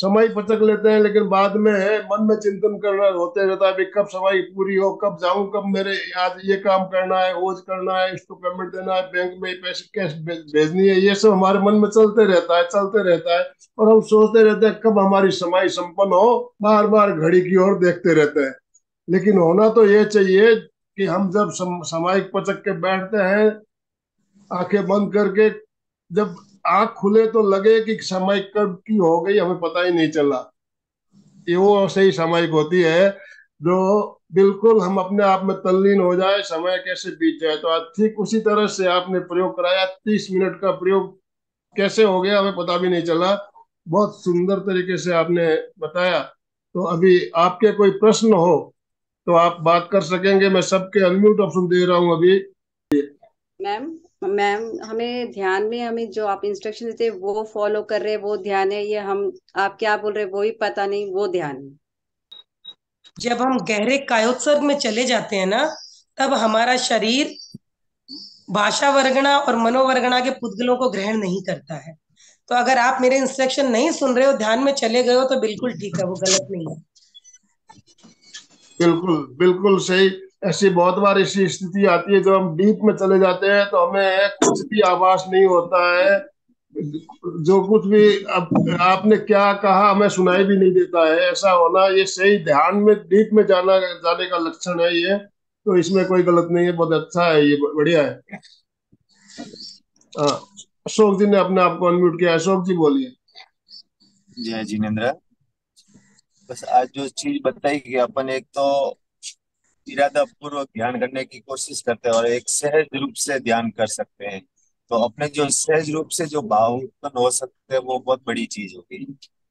समय पचक लेते हैं, लेकिन बाद में है मन में चिंतन करना होते रहता है, कब समय पूरी हो, कब जाऊं, कब मेरे आज ये काम करना है, वो करना है, इसको पेमेंट देना है, बैंक में पैसे कैश भेजनी है, ये सब हमारे मन में चलते रहता है, चलते रहता है। और हम सोचते रहते हैं कब हमारी समय संपन्न हो, बार बार घड़ी की ओर देखते रहते हैं। लेकिन होना तो ये चाहिए कि हम जब सम, सामयिक पचक के बैठते हैं, आंखें बंद करके, जब आंख खुले तो लगे कि समय कब की हो गई हमें पता ही नहीं चला। ये वो सही सामयिक होती है जो बिल्कुल हम अपने आप में तल्लीन हो जाए, समय कैसे बीत जाए। तो आज ठीक उसी तरह से आपने प्रयोग कराया, तीस मिनट का प्रयोग कैसे हो गया हमें पता भी नहीं चला। बहुत सुंदर तरीके से आपने बताया। तो अभी आपके कोई प्रश्न हो तो आप बात कर सकेंगे, मैं सबके अनम्यूट ऑप्शन दे रहा हूँ अभी। मैम मैम हमें ध्यान में, हमें जो आप इंस्ट्रक्शन देते हैं वो फॉलो कर रहे हैं, वो ध्यान है, ये हम आप क्या बोल रहे हैं वो ही पता नहीं, वो ध्यान है। जब हम गहरे कायोत्सर्ग में चले जाते हैं ना, तब हमारा शरीर भाषा वर्गणा और मनोवर्गणा के पुद्गलों को ग्रहण नहीं करता है। तो अगर आप मेरे इंस्ट्रक्शन नहीं सुन रहे हो, ध्यान में चले गए हो, तो बिल्कुल ठीक है, वो गलत नहीं है। बिल्कुल बिल्कुल सही। ऐसी बहुत बार ऐसी स्थिति आती है जब हम डीप में चले जाते हैं तो हमें कुछ भी आभास नहीं होता है, जो कुछ भी अब आपने क्या कहा हमें सुनाई भी नहीं देता है। ऐसा होना ये सही ध्यान में डीप में जाना जाने का लक्षण है ये। तो इसमें कोई गलत नहीं है, बहुत अच्छा है, ये बढ़िया है। हाँ, अशोक जी ने अपने आप को अनम्यूट किया। अशोक जी बोलिए। जय जिनेन्द्र। बस आज जो चीज बताई कि अपन एक तो इरादा पूर्वक ध्यान करने की कोशिश करते हैं और एक सहज रूप से ध्यान कर सकते हैं, तो अपने जो सहज रूप से जो भाव उत्पन्न हो सकते हैं वो बहुत बड़ी चीज होगी।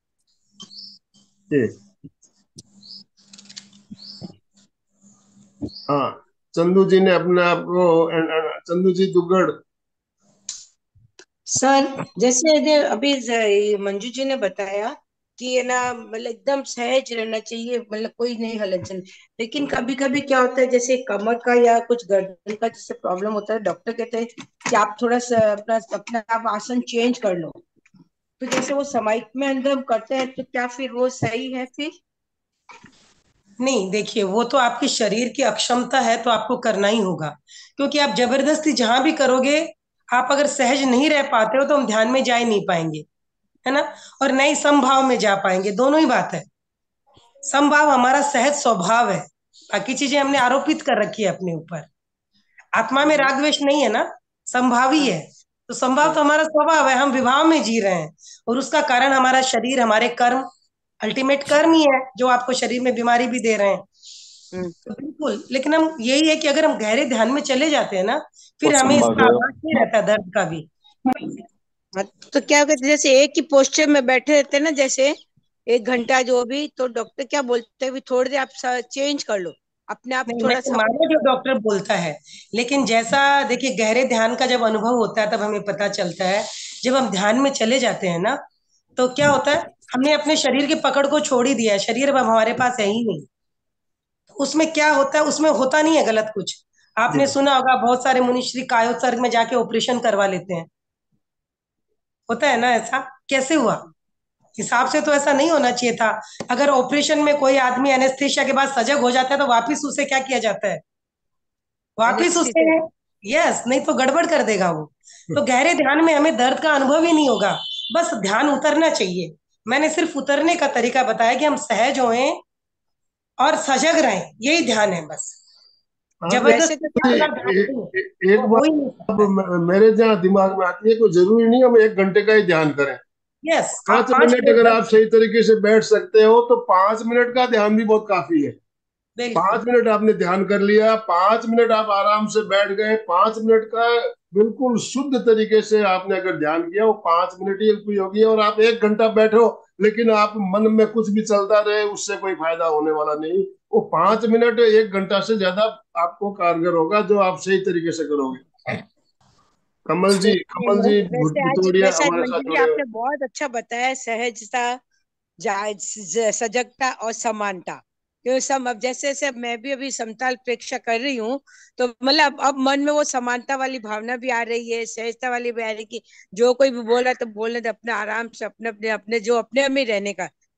जी हाँ, चंदू जी ने अपने आप को, चंदू जी दुग्गड़। सर जैसे ये अभी ज- मंजू जी ने बताया कि ये ना मतलब एकदम सहज रहना चाहिए, मतलब कोई नहीं हलन चलन। लेकिन कभी कभी क्या होता है, जैसे कमर का या कुछ गर्दन का जैसे प्रॉब्लम होता है, डॉक्टर कहते हैं कि आप थोड़ा सा अपना अपना आप आसन चेंज कर लो। तो जैसे वो समाइक में अंदर करते हैं, तो क्या फिर वो सही है फिर? नहीं, देखिए, वो तो आपकी शरीर की अक्षमता है, तो आपको करना ही होगा। क्योंकि आप जबरदस्ती जहां भी करोगे, आप अगर सहज नहीं रह पाते हो, तो हम ध्यान में जा ही नहीं पाएंगे, है ना। और नई समभाव में जा पाएंगे, दोनों ही बात है। समभाव हमारा सहज स्वभाव है, बाकी चीजें हमने आरोपित कर रखी है अपने ऊपर। आत्मा में हम्म, राग द्वेष नहीं है ना, संभाव ही हाँ, है। तो संभाव हाँ, तो हमारा स्वभाव है, हम विभाव में जी रहे हैं। और उसका कारण हमारा शरीर, हमारे कर्म, अल्टीमेट कर्म ही है जो आपको शरीर में बीमारी भी दे रहे हैं। हम्म, तो बिल्कुल, लेकिन हम यही है कि अगर हम गहरे ध्यान में चले जाते हैं ना, वो फिर हमें संभव इसका जो आभास नहीं रहता दर्द का भी। हाँ। तो क्या कहते हैं, जैसे एक ही पोस्चर में बैठे रहते हैं ना, जैसे एक घंटा जो भी, तो डॉक्टर क्या बोलते हैं, भी थोड़ी देर आप चेंज कर लो, अपने आप नहीं, थोड़ा नहीं सा। मानो जो डॉक्टर बोलता है, लेकिन जैसा देखिए, गहरे ध्यान का जब अनुभव होता है तब हमें पता चलता है। जब हम ध्यान में चले जाते हैं ना, तो क्या होता है, हमने अपने शरीर की पकड़ को छोड़ ही दिया है, शरीर अब हमारे पास है ही नहीं। उसमें क्या होता है, उसमें होता नहीं है गलत कुछ। जी आपने सुना होगा, बहुत सारे मुनिश्री कायोत्सर्ग में जाके ऑपरेशन करवा लेते हैं। होता है ना ऐसा, कैसे हुआ? हिसाब से तो ऐसा नहीं होना चाहिए था। अगर ऑपरेशन में कोई आदमी एनेस्थेशिया के बाद सजग हो जाता है, तो वापिस उसे क्या किया जाता है, वापिस उसे, एनेस्थीसिया। यस, नहीं तो गड़बड़ कर देगा वो। तो गहरे ध्यान में हमें दर्द का अनुभव ही नहीं होगा, बस ध्यान उतरना चाहिए। मैंने सिर्फ उतरने का तरीका बताया कि हम सहज होएं और सजग रहें, यही ध्यान है बस। हाँ, वैसे जबरदस्ती तो बार ए, बार ध्यान ए, नहीं, ए, एक वो बात हो ही नहीं अब सकता है। म- मेरे जहाँ दिमाग में आती है, कोई जरूरी नहीं हम एक घंटे का ही ध्यान करें। यस, आप पांच पांच मिनट मिनट अगर बैठ आप के, सही तरीके से बैठ सकते हो तो पांच मिनट का ध्यान भी बहुत काफी है। बिल्कुल। पांच मिनट आपने ध्यान कर लिया, पांच मिनट आप आराम से बैठ गए, पांच मिनट का बिल्कुल शुद्ध तरीके से आपने अगर ध्यान किया, वो पांच मिनट ही उपयोगी है। और आप एक घंटा बैठो लेकिन आप मन में कुछ भी चलता रहे, उससे कोई फायदा होने वाला नहीं। वो पांच मिनट एक घंटा से ज्यादा आपको कारगर होगा जो आप सही तरीके से करोगे। कमल जी, कमल जी वैसे आज भुतोड़िया वैसे आज हमारे साथ मंजू जी जुड़े हुए। आपने बहुत अच्छा बताया, सहजता, जा- ज- सजगता और समानता। क्योंकि सब अब जैसे जैसे अब मैं भी अभी समताल प्रेक्षा कर रही हूँ, तो मतलब अब अब मन में वो समानता वाली भावना भी आ रही है, सहजता वाली भी आ रही है कि जो कोई भी बोल रहा है तो बोलने दे, अपने आराम से अपने अपने अपने जो अपने में ही रहने का,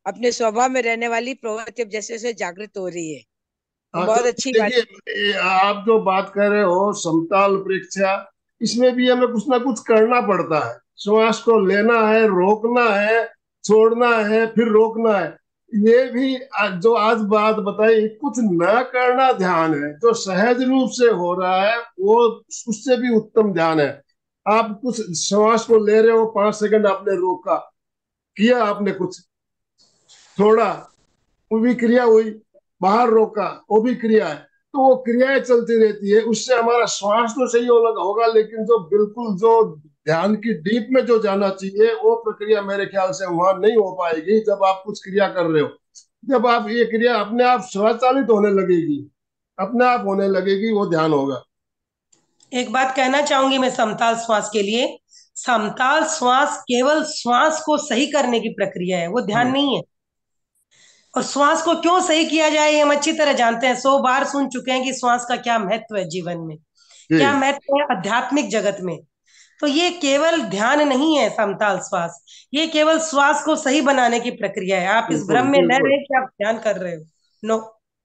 अपने स्वभाव में रहने वाली प्रवृत्ति अब जैसे जैसे जागृत हो रही है, तो हाँ, बहुत तो अच्छी बात। देखिए, ये आप जो बात कर रहे हो समताल परीक्षा, इसमें भी हमें कुछ ना कुछ करना पड़ता है। श्वास को लेना है, रोकना है, छोड़ना है, फिर रोकना है। ये भी आज- जो आज बात बताई, कुछ न करना ध्यान है। जो सहज रूप से हो रहा है वो उससे भी उत्तम ध्यान है। आप कुछ श्वास को ले रहे हो, पांच सेकंड आपने रोका, किया आपने कुछ, छोड़ा, वो भी क्रिया हुई, बाहर रोका, वो भी क्रिया है। तो वो क्रियाएं चलती रहती है, उससे हमारा श्वास तो सही होगा होगा, लेकिन जो बिल्कुल जो ध्यान की डीप में जो जाना चाहिए वो प्रक्रिया मेरे ख्याल से वहां नहीं हो पाएगी जब आप कुछ क्रिया कर रहे हो। जब आप ये क्रिया अपने आप स्वचालित होने लगेगी, अपने आप होने लगेगी, वो ध्यान होगा। एक बात कहना चाहूंगी मैं समताल श्वास के लिए। समताल श्वास केवल श्वास को सही करने की प्रक्रिया है, वो ध्यान हम्म, नहीं है। और श्वास को क्यों सही किया जाए ये हम अच्छी तरह जानते हैं, सौ बार सुन चुके हैं कि श्वास का क्या महत्व है जीवन में, क्या जी, महत्व है आध्यात्मिक जगत में। तो ये केवल ध्यान नहीं है समताल श्वास, ये केवल श्वास को सही बनाने की प्रक्रिया है। आप इस बिल्कुल भ्रम में न बिल्कुल। रहे कि आप ध्यान कर रहे हो। नो,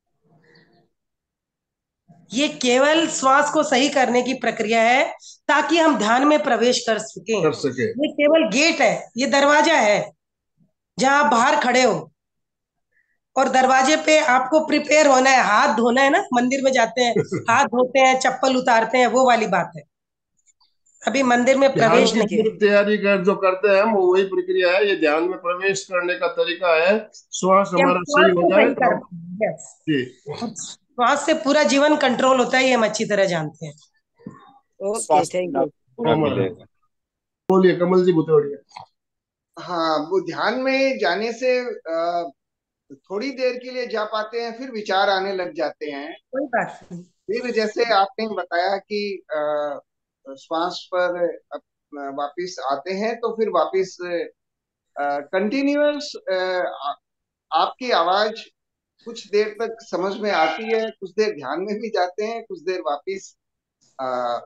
ये केवल श्वास को सही करने की प्रक्रिया है ताकि हम ध्यान में प्रवेश कर सकें। कर सके। ये केवल गेट है, ये दरवाजा है जहां आप बाहर खड़े हो। और दरवाजे पे आपको प्रिपेयर होना है, हाथ धोना है ना, मंदिर में जाते हैं हाथ धोते हैं, चप्पल उतारते हैं, वो वाली बात है। अभी मंदिर में ध्यान प्रवेश की नहीं है। पूर्व तैयारी कर जो करते हैं हम, वो वही प्रक्रिया है। ये ध्यान में प्रवेश करने का तरीका है। श्वास कि हम हमारा सही श्वास हो को जाए सही तो कर हम। पाए। यस, जी, और श्वास से पूरा जीवन कंट्रोल होता है, ये हम अच्छी तरह जानते हैं। ओके, स्वास्थ्य थैंक लाभ यू। पूरा हमारा। मिलेगा। बोलिए कमल जी, बुतौड़िया। हाँ, वो ध्यान में जाने से अ, थोड़ी देर के लिए जा पाते हैं, फिर विचार आने लग जाते हैं। कोई बात नहीं। फिर जैसे आपने बताया कि अ, श्वास पर अप- वापिस आते हैं, तो फिर वापिस कंटिन्यूअस आपकी आवाज कुछ देर तक समझ में आती है, कुछ देर ध्यान में भी जाते हैं, कुछ देर वापिस अ,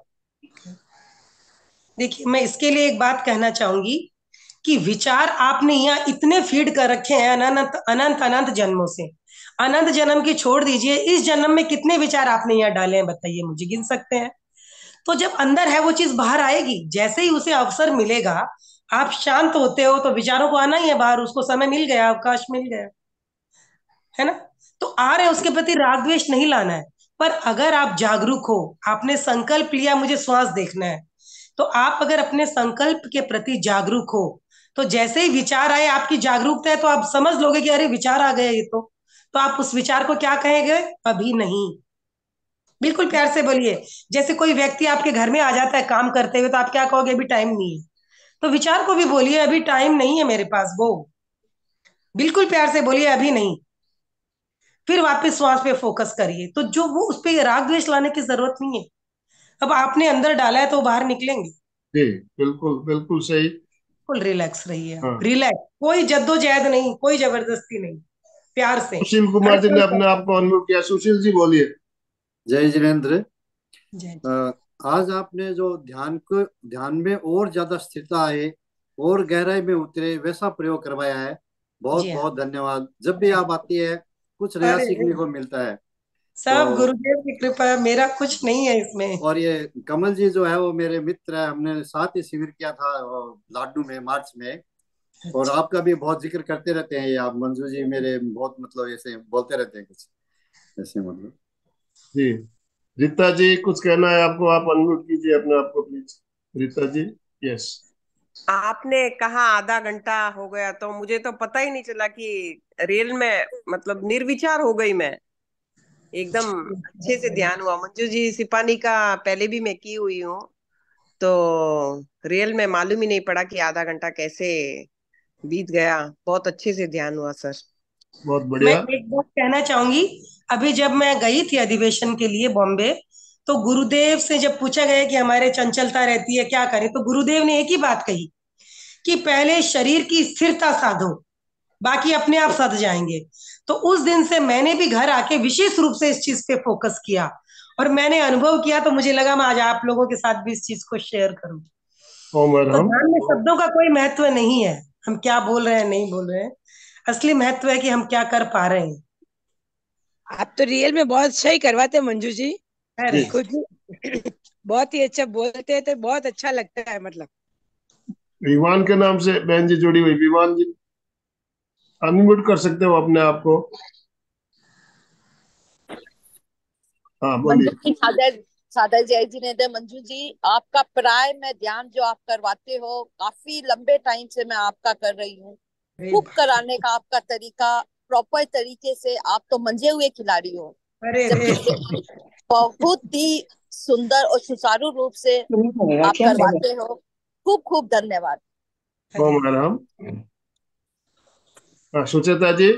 देखिए, मैं इसके लिए एक बात कहना चाहूंगी कि विचार आपने यहाँ इतने फीड कर रखे हैं अनंत अनंत अनंत जन्मों से। अनंत जन्म की छोड़ दीजिए, इस जन्म में कितने विचार आपने यहाँ डाले हैं बताइए मुझे, गिन सकते हैं? तो जब अंदर है वो चीज बाहर आएगी, जैसे ही उसे अवसर मिलेगा, आप शांत होते हो तो विचारों को आना ही है बाहर, उसको समय मिल गया, अवकाश मिल गया, है ना? तो आ रहे हैं, उसके प्रति राग द्वेष नहीं लाना है। पर अगर आप जागरूक हो, आपने संकल्प लिया मुझे श्वास देखना है, तो आप अगर अपने संकल्प के प्रति जागरूक हो, तो जैसे ही विचार आए, आपकी जागरूकता है तो आप समझ लोगे कि अरे विचार आ गए ये तो तो आप उस विचार को क्या कहेंगे? अभी नहीं। बिल्कुल प्यार से बोलिए। जैसे कोई व्यक्ति आपके घर में आ जाता है काम करते हुए, तो आप क्या कहोगे? अभी टाइम नहीं है। तो विचार को भी बोलिए अभी टाइम नहीं है मेरे पास, वो बिल्कुल प्यार से बोलिए अभी नहीं। फिर वापस श्वास पे फोकस करिए, तो जो वो उस पर राग द्वेष लाने की जरूरत नहीं है। अब आपने अंदर डाला है तो वो बाहर निकलेंगे। जी, बिल्कुल बिल्कुल सही। बिल्कुल रिलैक्स रहिए आप, हाँ, रिलैक्स, कोई जद्दोजहद नहीं, कोई जबरदस्ती नहीं, प्यार से। सुशील हर कुमार जी ने पल अपने आप प्यार। को अनम्यूट किया। सुशील जी बोलिए। जय जिनेन्द्र। जय अ, जी। आज आपने जो ध्यान को ध्यान में और ज्यादा स्थिरता आए और गहराई में उतरे वैसा प्रयोग करवाया है, बहुत जी हाँ। बहुत धन्यवाद। जब भी आप आती है कुछ नया अरे सीखने को मिलता है। सब तो गुरुदेव की कृपा है, मेरा कुछ नहीं है इसमें। और ये कमल जी जो है वो मेरे मित्र है, हमने साथ ही शिविर किया था वो लाडू में मार्च में। और अच्छा। आपका भी बहुत जिक्र करते रहते हैं ये, आप मंजू जी मेरे बहुत मतलब ऐसे बोलते रहते हैं कुछ ऐसे मतलब। जी, रीता जी कुछ कहना है आपको, आप अनम्यूट कीजिए अपने आप को प्लीज। रीता जी। यस। आपने कहा आधा घंटा हो गया, तो मुझे तो पता ही नहीं चला कि रियल में मतलब निर्विचार हो गई मैं, एकदम अच्छे से ध्यान हुआ। मंजू जी सिपानी का पहले भी मैं की हुई हूँ, तो रियल में मालूम ही नहीं पड़ा कि आधा घंटा कैसे बीत गया। बहुत अच्छे से ध्यान हुआ सर। बहुत मैं बढ़िया। एक बात कहना चाहूंगी। अभी जब मैं गई थी अधिवेशन के लिए बॉम्बे, तो गुरुदेव से जब पूछा गया कि हमारे चंचलता रहती है क्या करें, तो गुरुदेव ने एक ही बात कही कि पहले शरीर की स्थिरता साधो, बाकी अपने आप सध जाएंगे। तो उस दिन से मैंने भी घर आके विशेष रूप से इस चीज पे फोकस किया, और मैंने अनुभव किया, तो मुझे लगा मैं आज आप लोगों के साथ भी इस चीज को शेयर करूं। ओम तो अरहम। ध्यान में शब्दों का कोई महत्व नहीं है, हम क्या बोल रहे हैं नहीं बोल रहे हैं। असली महत्व है कि हम क्या कर पा रहे हैं। आप तो रियल में बहुत अच्छा ही करवाते हैं मंजू जी, अरे खुद भी बहुत ही अच्छा बोलते हैं, तो बहुत अच्छा लगता है। मतलब विवान के नाम से बहन जी जुड़ी हुई। विवान जी अनम्यूट कर सकते हो अपने आप को। हाँ मंजू बोलिए। जी, सादर सादर जय जिनेंद्र। मंजू जी, आपका प्राय में ध्यान जो आप करवाते हो, काफी लंबे टाइम से मैं आपका कर रही हूँ। अरे खूब कराने का आपका तरीका, प्रॉपर तरीके से, आप तो मंजे हुए खिलाड़ी हो। अरे जबकि रे बहुत ही सुंदर और सुचारू रूप से आप करवाते हो। खूब खूब धन्यवाद। ओम राम। हाँ सुचेता जी।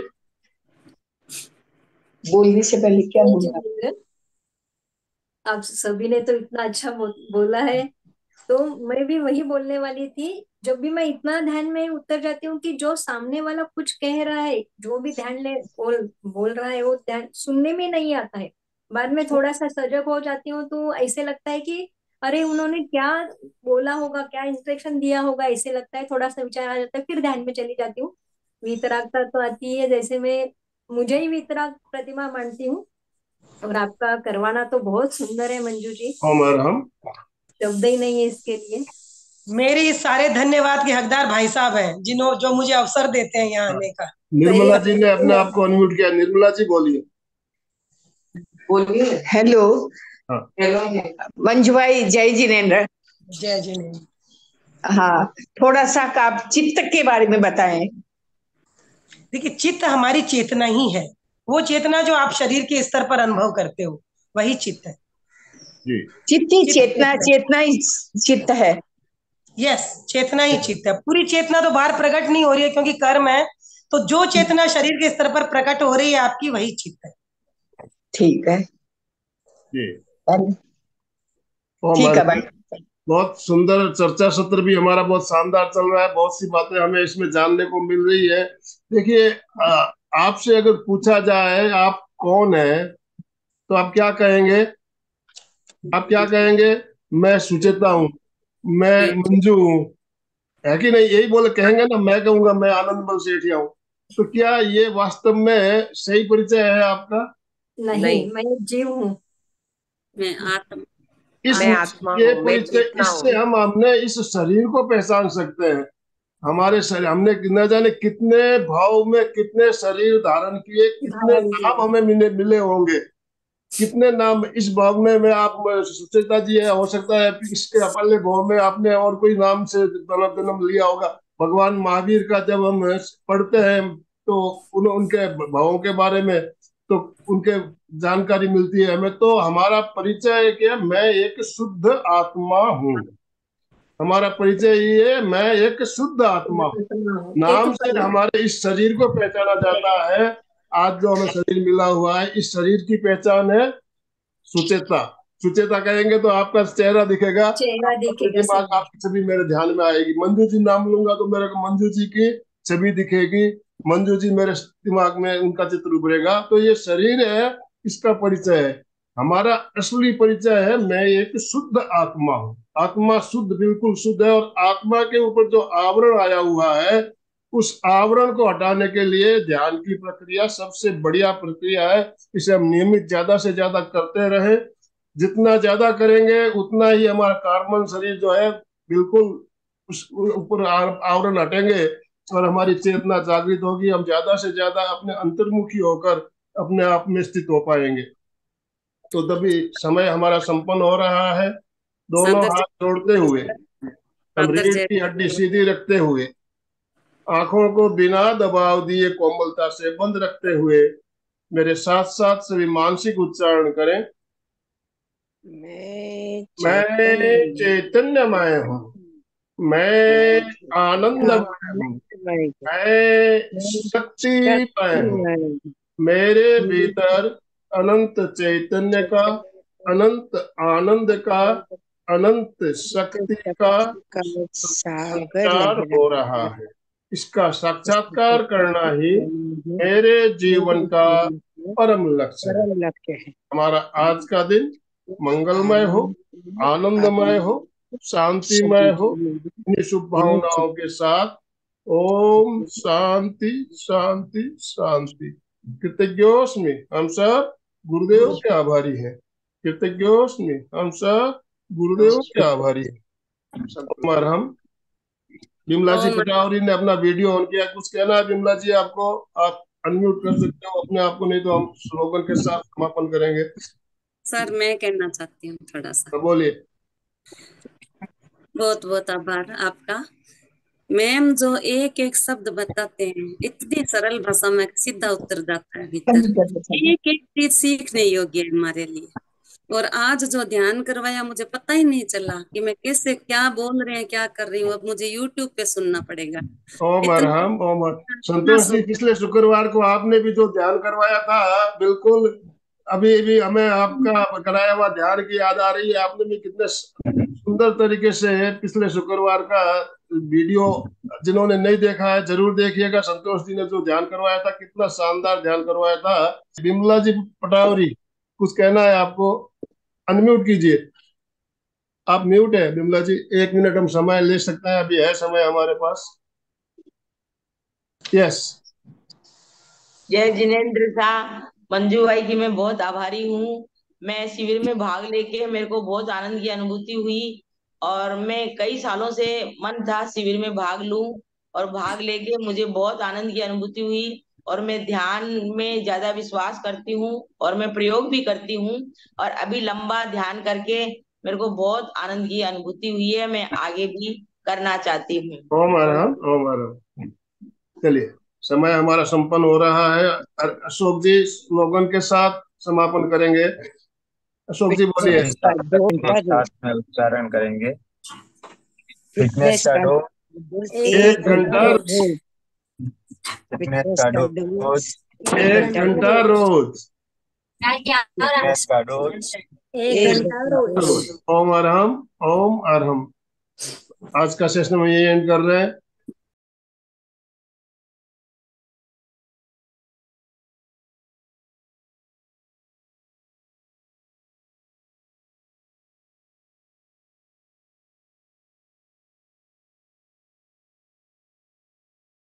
बोलने से पहले क्या जय बोलना? जिनेंद्र, आप सभी ने तो इतना अच्छा बो, बोला है, तो मैं भी वही बोलने वाली थी। जब भी मैं इतना ध्यान में उतर जाती हूँ कि जो सामने वाला कुछ कह रहा है, जो भी ध्यान ले बोल बोल रहा है, वो ध्यान सुनने में नहीं आता है। बाद में थोड़ा सा सजग हो जाती हूँ तो ऐसे लगता है कि अरे उन्होंने क्या बोला होगा, क्या इंस्ट्रक्शन दिया होगा, ऐसे लगता है। थोड़ा सा विचार आ जाता है, फिर ध्यान में चली जाती हूँ। वितरागता तो आती है, जैसे मैं मुझे ही वितराग प्रतिमा मानती हूँ। और आपका करवाना तो बहुत सुंदर है मंजू जी, ओम राम। शब्द ही नहीं है इसके लिए। मेरे इस सारे धन्यवाद के हकदार भाई साहब हैं, जिन्हों जो मुझे अवसर देते हैं यहाँ आने का। सही निर्मला बात जी ने अपने आप को अनम्यूट किया। निर्मला जी बोलिए। बोलिए। हेलो। हाँ हेलो मंजू भाई, जय जिनेंद्र। जय जिनेंद्र। हाँ, थोड़ा सा आप चित्त के बारे में बताएं। देखिए, चित्त हमारी चेतना ही है। वो चेतना जो आप शरीर के स्तर पर अनुभव करते हो, वही चित्त है। जी। चित्त ही चित्त चेतना, चेतना, चेतना ही चित्त है। यस, चेतना ही चित्त है। पूरी चेतना तो बाहर प्रकट नहीं हो रही है क्योंकि कर्म है। तो जो चेतना शरीर के स्तर पर प्रकट हो रही है आपकी, वही चित्त है। ठीक है। जी। ओम ठीक है राम। भाई। बहुत सुंदर चर्चा सत्र भी हमारा बहुत शानदार चल रहा है। बहुत सी बातें हमें इसमें जानने को मिल रही है। देखिए, आ, आपसे अगर पूछा जाए आप कौन है, तो आप क्या कहेंगे? आप क्या कहेंगे? मैं सुचेता हूँ, मैं मंजू हूँ, है कि नहीं? यही बोले कहेंगे ना। मैं कहूंगा मैं आनंद बल सेठिया हूँ। तो क्या ये वास्तव में सही परिचय है आपका? नहीं, नहीं, मैं जीव हूँ। मैं आत्म इस मैं आत्म आत्मा ये हूँ, मैं परिचय, चेतना इससे हूँ। हम हमने इस शरीर को पहचान सकते हैं। हमारे शरीर, हमने न जाने कितने भाव में कितने शरीर धारण किए, कितने धारण नाम किया। हमें मिले मिले होंगे, कितने नाम इस भाव में में आप सुचेता जी है, हो सकता है इसके अपने भाव में आपने और कोई नाम से जन्म जन्म लिया होगा। भगवान महावीर का जब हम पढ़ते हैं तो उन उनके भावों के बारे में तो उनके जानकारी मिलती है हमें। तो हमारा परिचय क्या? मैं एक शुद्ध आत्मा हूँ। हमारा परिचय ये है, मैं एक शुद्ध आत्मा हूँ। एक नाम से पल। हमारे इस शरीर को पहचाना जाता है। आज जो हमें शरीर मिला हुआ है, इस शरीर की पहचान है सुचेता। सुचेता कहेंगे तो आपका चेहरा दिखेगा, चेहरा आपका दिखेगा, प्रतिमा, सही है। आपकी छवि मेरे ध्यान में आएगी। मंजू जी नाम लूंगा तो मेरे को मंजू जी की छवि दिखेगी। मंजू जी मेरे दिमाग में उनका चित्र उभरेगा। तो ये शरीर है, इसका परिचय है। हमारा असली परिचय है, मैं एक शुद्ध आत्मा हूँ। आत्मा शुद्ध, बिल्कुल शुद्ध है। और आत्मा के ऊपर जो आवरण आया हुआ है, उस आवरण को हटाने के लिए ध्यान की प्रक्रिया सबसे बढ़िया प्रक्रिया है। इसे हम नियमित ज्यादा से ज्यादा करते रहे। जितना ज्यादा करेंगे उतना ही हमारा कार्बन शरीर जो है बिल्कुल उस ऊपर आवरण हटेंगे और हमारी चेतना जागृत होगी। हम ज्यादा से ज्यादा अपने अंतर्मुखी होकर अपने आप में स्थित हो पाएंगे। तो तभी समय हमारा संपन्न हो रहा है। दोनों सादर हाथ जोड़ते हुए, जय हम सादर रीढ़ जय की हड्डी सीधी रखते हुए, आंखों को बिना दबाव दिए कोमलता से बंद रखते हुए मेरे साथ साथ सभी मानसिक उच्चारण करें। मैं मैं चैतन्य चैतन्यमय हूँ, मैं आनंदमय हूँ, आनंदमय हूँ, मैं मैं शक्तिमय हूँ। शक्तिमय हूँ, मेरे मैं भीतर अनंत चैतन्य का, चैतन्य अनंत आनंद का, आनंद अनंत शक्ति का शक्ति का सागर संचार लग हो रहा रहा है। है। इसका इसका साक्षात्कार करना सत्यापित ही करना है मेरे जीवन मेरे का जीवन का परम लक्ष्य है। परम लक्ष्य है। हमारा आज का दिन मंगलमय हो, आनंद आनंदमय हो, आनंद शांतिमय हो। शांति इन्हीं शुभ भावनाओं के साथ ओम शांति शांति शांति। कृतज्ञोस्मि, हम सब गुरुदेव के आभारी हैं। कृतज्ञोस्मि, हम सब गुरुदेव के आभारी हैं। और हम विमला जी ओम पटावरी ने अपना वीडियो ऑन किया, कुछ कहना है विमला जी आपको? आप अनम्यूट कर सकते हो अपने आप को, नहीं तो हम स्लोगन के साथ समापन करेंगे। सर मैं कहना चाहती हूँ थोड़ा सा। तो बोलिए। बहुत बहुत आभार आपका मैम, जो एक एक शब्द बताते हैं इतनी सरल भाषा में सीधा उतर जाता है भीतर। एक एक चीज सीखने योग्य है हमारे लिए। और आज जो ध्यान करवाया मुझे पता ही नहीं चला कि मैं कैसे क्या बोल रहे हैं क्या कर रही हूँ। अब मुझे यूट्यूब पे सुनना पड़ेगा। ओम इतना अरहम ओम अर- इतना संतोष जी, सुन पिछले शुक्रवार को आपने भी जो ध्यान करवाया था, बिल्कुल अभी भी हमें आपका कराया हुआ ध्यान की याद आ रही है। आपने भी कितने सुंदर तरीके से पिछले शुक्रवार का वीडियो, जिन्होंने नहीं देखा है जरूर देखिएगा। संतोष जी ने जो ध्यान करवाया था, कितना शानदार ध्यान करवाया था। विमला जी पटावरी, कुछ कहना है आपको? अनम्यूट कीजिए। आप म्यूट है विमला जी, एक मिनट हम समय ले सकते हैं, अभी है समय हमारे पास। यस। जय जिनेन्द्र शाह। मंजू भाई की मैं बहुत आभारी हूँ। मैं शिविर में भाग लेके मेरे को बहुत आनंद की अनुभूति हुई, और मैं कई सालों से मन था शिविर में भाग लूं, और भाग लेके मुझे बहुत आनंद की अनुभूति हुई। और मैं ध्यान में ज्यादा विश्वास करती हूँ, और मैं प्रयोग भी करती हूँ, और अभी लंबा ध्यान करके मेरे को बहुत आनंद की अनुभूति हुई है। मैं आगे भी करना चाहती हूँ। ओम अरहम ओम अरहम। चलिए, समय हमारा संपन्न हो रहा है। अ- अशोक जी स्लोगन के साथ समापन करेंगे। अशोक जी बोलिए। सभी साधक के साथ में उच्चारण करेंगे। फिटनेस का डोज, एक घंटा फिटनेस का डोज, एक घंटा रोज, फिटनेस का डोज। एक घंटा रोज। रोज। ओम अरहम ओम अरहम। आज का सेशन हम यही एंड कर रहे हैं।